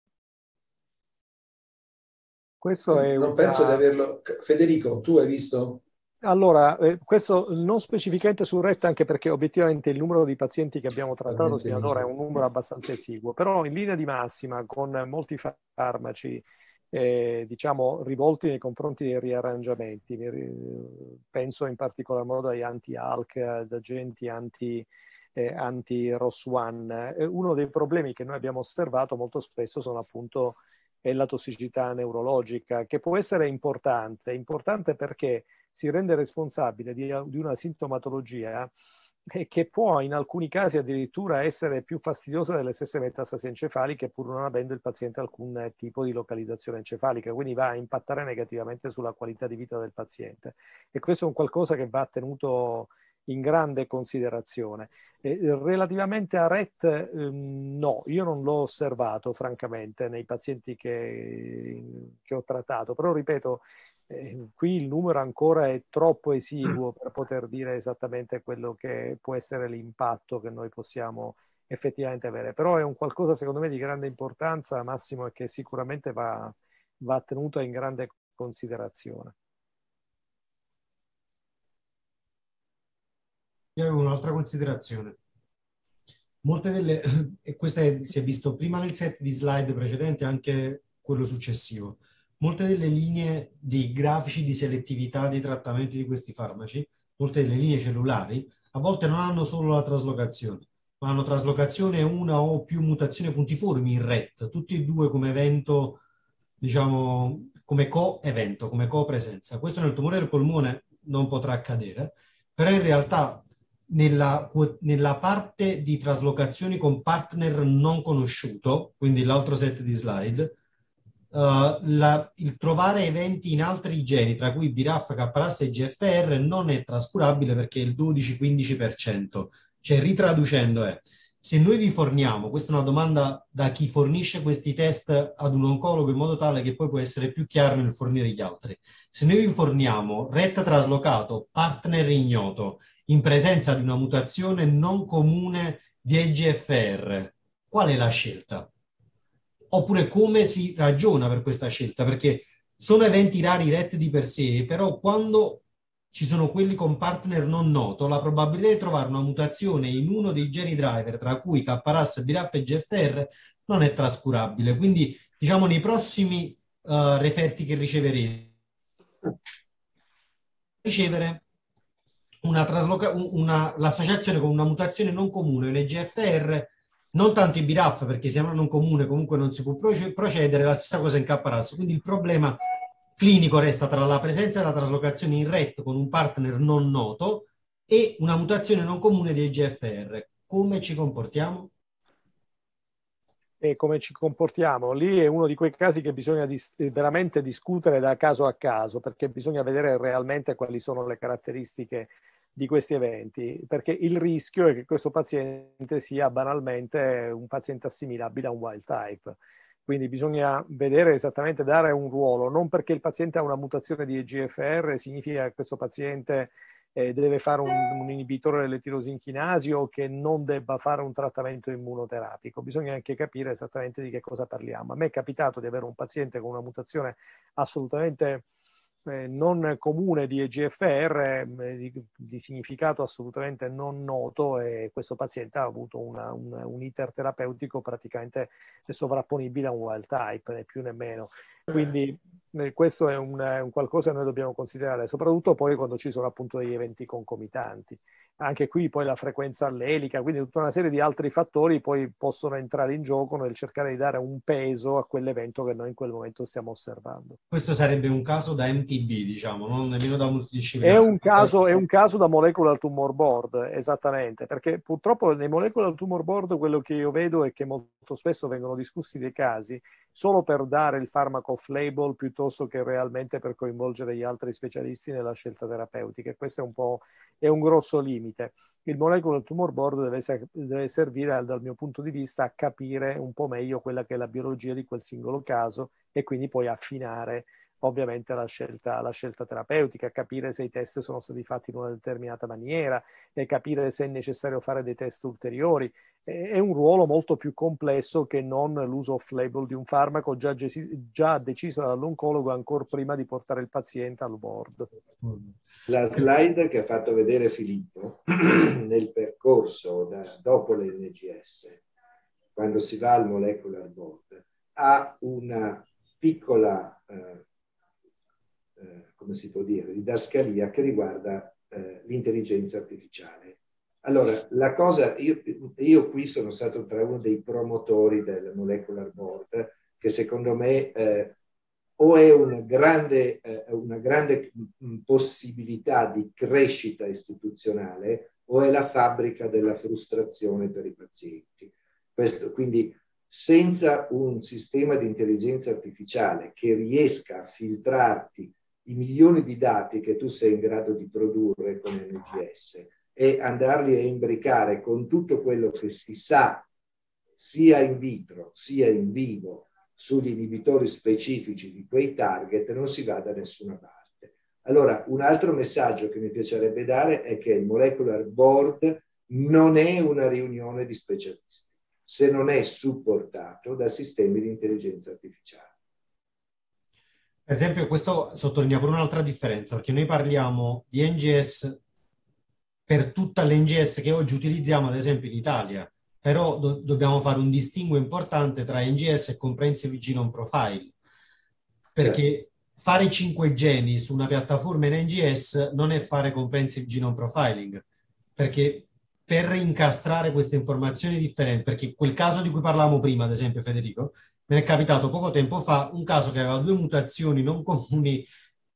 Questo è non penso di averlo. Federico, tu hai visto? Allora, questo non specificamente sul RET, anche perché obiettivamente il numero di pazienti che abbiamo trattato fino ad ora è un numero abbastanza esiguo, però in linea di massima con molti farmaci diciamo rivolti nei confronti dei riarrangiamenti, penso in particolar modo agli anti-ALK, ad agenti anti-ROS1. Uno dei problemi che noi abbiamo osservato molto spesso sono appunto la tossicità neurologica, che può essere importante perché si rende responsabile di una sintomatologia che può in alcuni casi addirittura essere più fastidiosa delle stesse metastasi encefaliche, pur non avendo il paziente alcun tipo di localizzazione encefalica, quindi va a impattare negativamente sulla qualità di vita del paziente. E questo è un qualcosa che va tenuto in grande considerazione. Relativamente a RET, no, io non l'ho osservato francamente nei pazienti che ho trattato, però ripeto, qui il numero ancora è troppo esiguo per poter dire esattamente quello che può essere l'impatto che noi possiamo effettivamente avere, però è un qualcosa secondo me di grande importanza, Massimo, e che sicuramente va tenuto in grande considerazione. Io avevo un'altra considerazione. Molte delle, e questo si è visto prima nel set di slide precedente, anche quello successivo, molte delle linee dei grafici di selettività dei trattamenti di questi farmaci, molte delle linee cellulari, a volte non hanno solo la traslocazione, ma hanno traslocazione una o più mutazioni puntiformi in RET, tutti e due come evento, diciamo, come co-evento, come co-presenza. Questo nel tumore del polmone non potrà accadere, però in realtà nella parte di traslocazioni con partner non conosciuto, quindi l'altro set di slide, il trovare eventi in altri geni, tra cui BRAF, KRAS e GFR, non è trascurabile perché è il 12-15%. Cioè, ritraducendo, se noi vi forniamo, questa è una domanda da chi fornisce questi test ad un oncologo in modo tale che poi può essere più chiaro nel fornire gli altri. Se noi vi forniamo RET traslocato, partner ignoto, in presenza di una mutazione non comune di EGFR, qual è la scelta? Oppure come si ragiona per questa scelta? Perché sono eventi rari RET di per sé, però quando ci sono quelli con partner non noto, la probabilità di trovare una mutazione in uno dei geni driver, tra cui KRAS, BRAF e GFR, non è trascurabile. Quindi, diciamo, nei prossimi referti che riceverete, ricevere l'associazione con una mutazione non comune, un EGFR, non tanto i BRAF perché se non comune comunque non si può procedere, la stessa cosa in KRAS. Quindi il problema clinico resta tra la presenza della traslocazione in RET con un partner non noto e una mutazione non comune di EGFR. Come ci comportiamo? E come ci comportiamo? Lì è uno di quei casi che bisogna veramente discutere da caso a caso, perché bisogna vedere realmente quali sono le caratteristiche di questi eventi, perché il rischio è che questo paziente sia banalmente un paziente assimilabile a un wild type. Quindi bisogna vedere esattamente, dare un ruolo, non perché il paziente ha una mutazione di EGFR significa che questo paziente deve fare un inibitore delle tirosincinasi o che non debba fare un trattamento immunoterapico. Bisogna anche capire esattamente di che cosa parliamo. A me è capitato di avere un paziente con una mutazione assolutamente non comune di EGFR di significato assolutamente non noto, e questo paziente ha avuto un iter terapeutico praticamente sovrapponibile a un wild type, né più né meno. Quindi questo è un qualcosa che noi dobbiamo considerare, soprattutto poi quando ci sono appunto degli eventi concomitanti. Anche qui poi la frequenza allelica, quindi tutta una serie di altri fattori poi possono entrare in gioco nel cercare di dare un peso a quell'evento che noi in quel momento stiamo osservando. Questo sarebbe un caso da MTB, diciamo, non nemmeno da È multidisciplinare. un caso da molecular tumor board, esattamente, perché purtroppo nei molecular tumor board quello che io vedo è che molto spesso vengono discussi dei casi solo per dare il farmaco off-label piuttosto che realmente per coinvolgere gli altri specialisti nella scelta terapeutica, e questo è un grosso limite. Il molecular tumor board deve servire, dal mio punto di vista, a capire un po' meglio quella che è la biologia di quel singolo caso e quindi poi affinare ovviamente la scelta terapeutica, capire se i test sono stati fatti in una determinata maniera e capire se è necessario fare dei test ulteriori. È un ruolo molto più complesso che non l'uso off-label di un farmaco già deciso dall'oncologo ancora prima di portare il paziente al board. La slide che ha fatto vedere Filippo nel percorso dopo l'NGS, quando si va al molecular board, ha una piccola come si può dire, didascalia che riguarda l'intelligenza artificiale. Allora, la cosa, io qui sono stato tra uno dei promotori del molecular board, che secondo me o è una grande possibilità di crescita istituzionale o è la fabbrica della frustrazione per i pazienti. Quindi senza un sistema di intelligenza artificiale che riesca a filtrarti i milioni di dati che tu sei in grado di produrre con NGS e andarli a imbricare con tutto quello che si sa sia in vitro sia in vivo sugli inibitori specifici di quei target, non si va da nessuna parte. Allora, un altro messaggio che mi piacerebbe dare è che il molecular board non è una riunione di specialisti se non è supportato da sistemi di intelligenza artificiale. Per esempio, questo sottolinea pure un'altra differenza, perché noi parliamo di NGS per tutta l'NGS che oggi utilizziamo, ad esempio in Italia, però dobbiamo fare un distinguo importante tra NGS e Comprehensive Genome Profile, perché fare 5 geni su una piattaforma in NGS non è fare Comprehensive Genome Profiling, perché per incastrare queste informazioni differenti, perché quel caso di cui parlavamo prima, ad esempio Federico, me ne è capitato poco tempo fa un caso che aveva 2 mutazioni non comuni,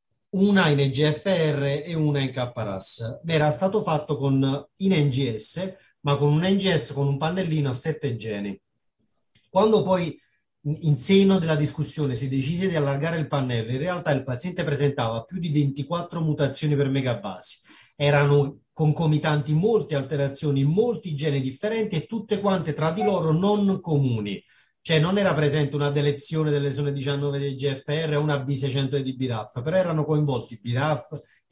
una in EGFR e una in KRAS. Era stato fatto in NGS, ma con un NGS con un pannellino a 7 geni. Quando poi in seno della discussione si decise di allargare il pannello, in realtà il paziente presentava più di 24 mutazioni per megabasi. Erano concomitanti molte alterazioni, molti geni differenti e tutte quante tra di loro non comuni. Cioè non era presente una delezione dell'esone 19 di EGFR o una B600 di BRAF, però erano coinvolti BRAF,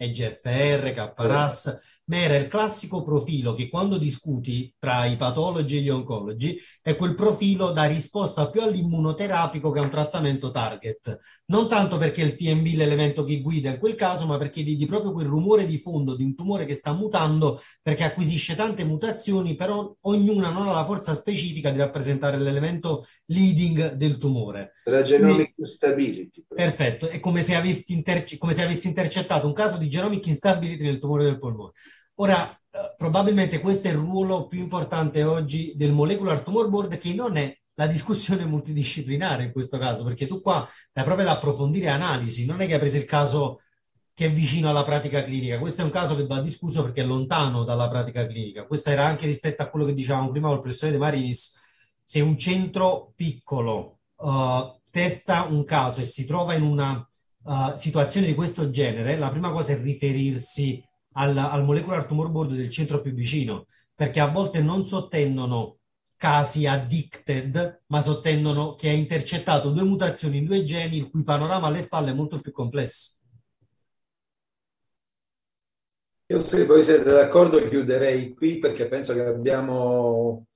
EGFR, KRAS, ma era il classico profilo che quando discuti tra i patologi e gli oncologi è quel profilo da risposta più all'immunoterapico che a un trattamento target. Non tanto perché il TMB è l'elemento che guida in quel caso, ma perché vedi proprio quel rumore di fondo di un tumore che sta mutando, perché acquisisce tante mutazioni, però ognuna non ha la forza specifica di rappresentare l'elemento leading del tumore. La genomic instability. Perfetto, è come se avessi intercettato un caso di genomic instability nel tumore del polmone. Ora, probabilmente questo è il ruolo più importante oggi del molecular tumor board, che non è la discussione multidisciplinare in questo caso, perché tu qua hai proprio da approfondire analisi, non è che hai preso il caso che è vicino alla pratica clinica, questo è un caso che va discusso perché è lontano dalla pratica clinica. Questo era anche rispetto a quello che dicevamo prima col professore De Marinis, se un centro piccolo testa un caso e si trova in una situazione di questo genere, la prima cosa è riferirsi al molecular tumor board del centro più vicino, perché a volte non sottendono casi addicted, ma sottendono che ha intercettato 2 mutazioni in 2 geni, il cui panorama alle spalle è molto più complesso. Io, se voi siete d'accordo, chiuderei qui, perché penso che abbiamo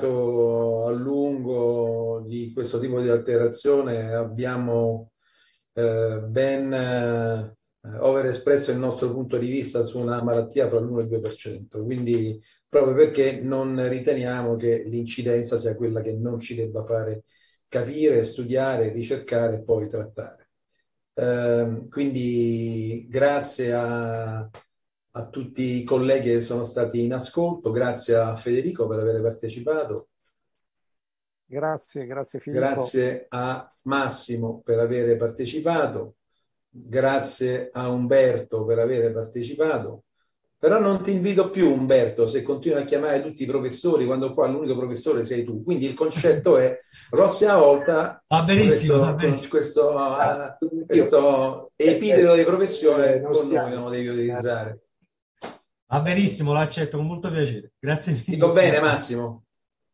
parlato a lungo di questo tipo di alterazione, abbiamo ben overespresso il nostro punto di vista su una malattia fra l'1 e il 2%, quindi proprio perché non riteniamo che l'incidenza sia quella che non ci debba fare capire, studiare, ricercare e poi trattare. Quindi grazie a tutti i colleghi che sono stati in ascolto, grazie a Federico per aver partecipato. Grazie Filippo. Grazie a Massimo per aver partecipato, grazie a Umberto per aver partecipato. Però non ti invito più, Umberto, se continui a chiamare tutti i professori quando qua l'unico professore sei tu. Quindi il concetto è, la prossima volta, Va benissimo, questo epiteto di professione con noi non lo devi utilizzare. Va benissimo, lo accetto con molto piacere. Grazie mille. Dico bene, Massimo?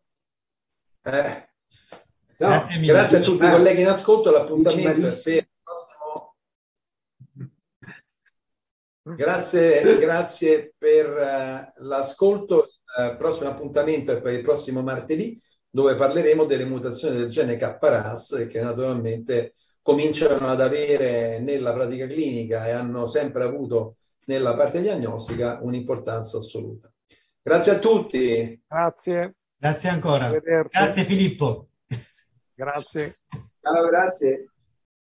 Grazie mille. Grazie a tutti i colleghi in ascolto, l'appuntamento è per il prossimo. Grazie per l'ascolto. Il prossimo appuntamento è per il prossimo martedì, dove parleremo delle mutazioni del gene KRAS che naturalmente cominciano ad avere nella pratica clinica e hanno sempre avuto nella parte diagnostica un'importanza assoluta. Grazie a tutti. Grazie ancora. Grazie Filippo. Grazie. Ciao, grazie.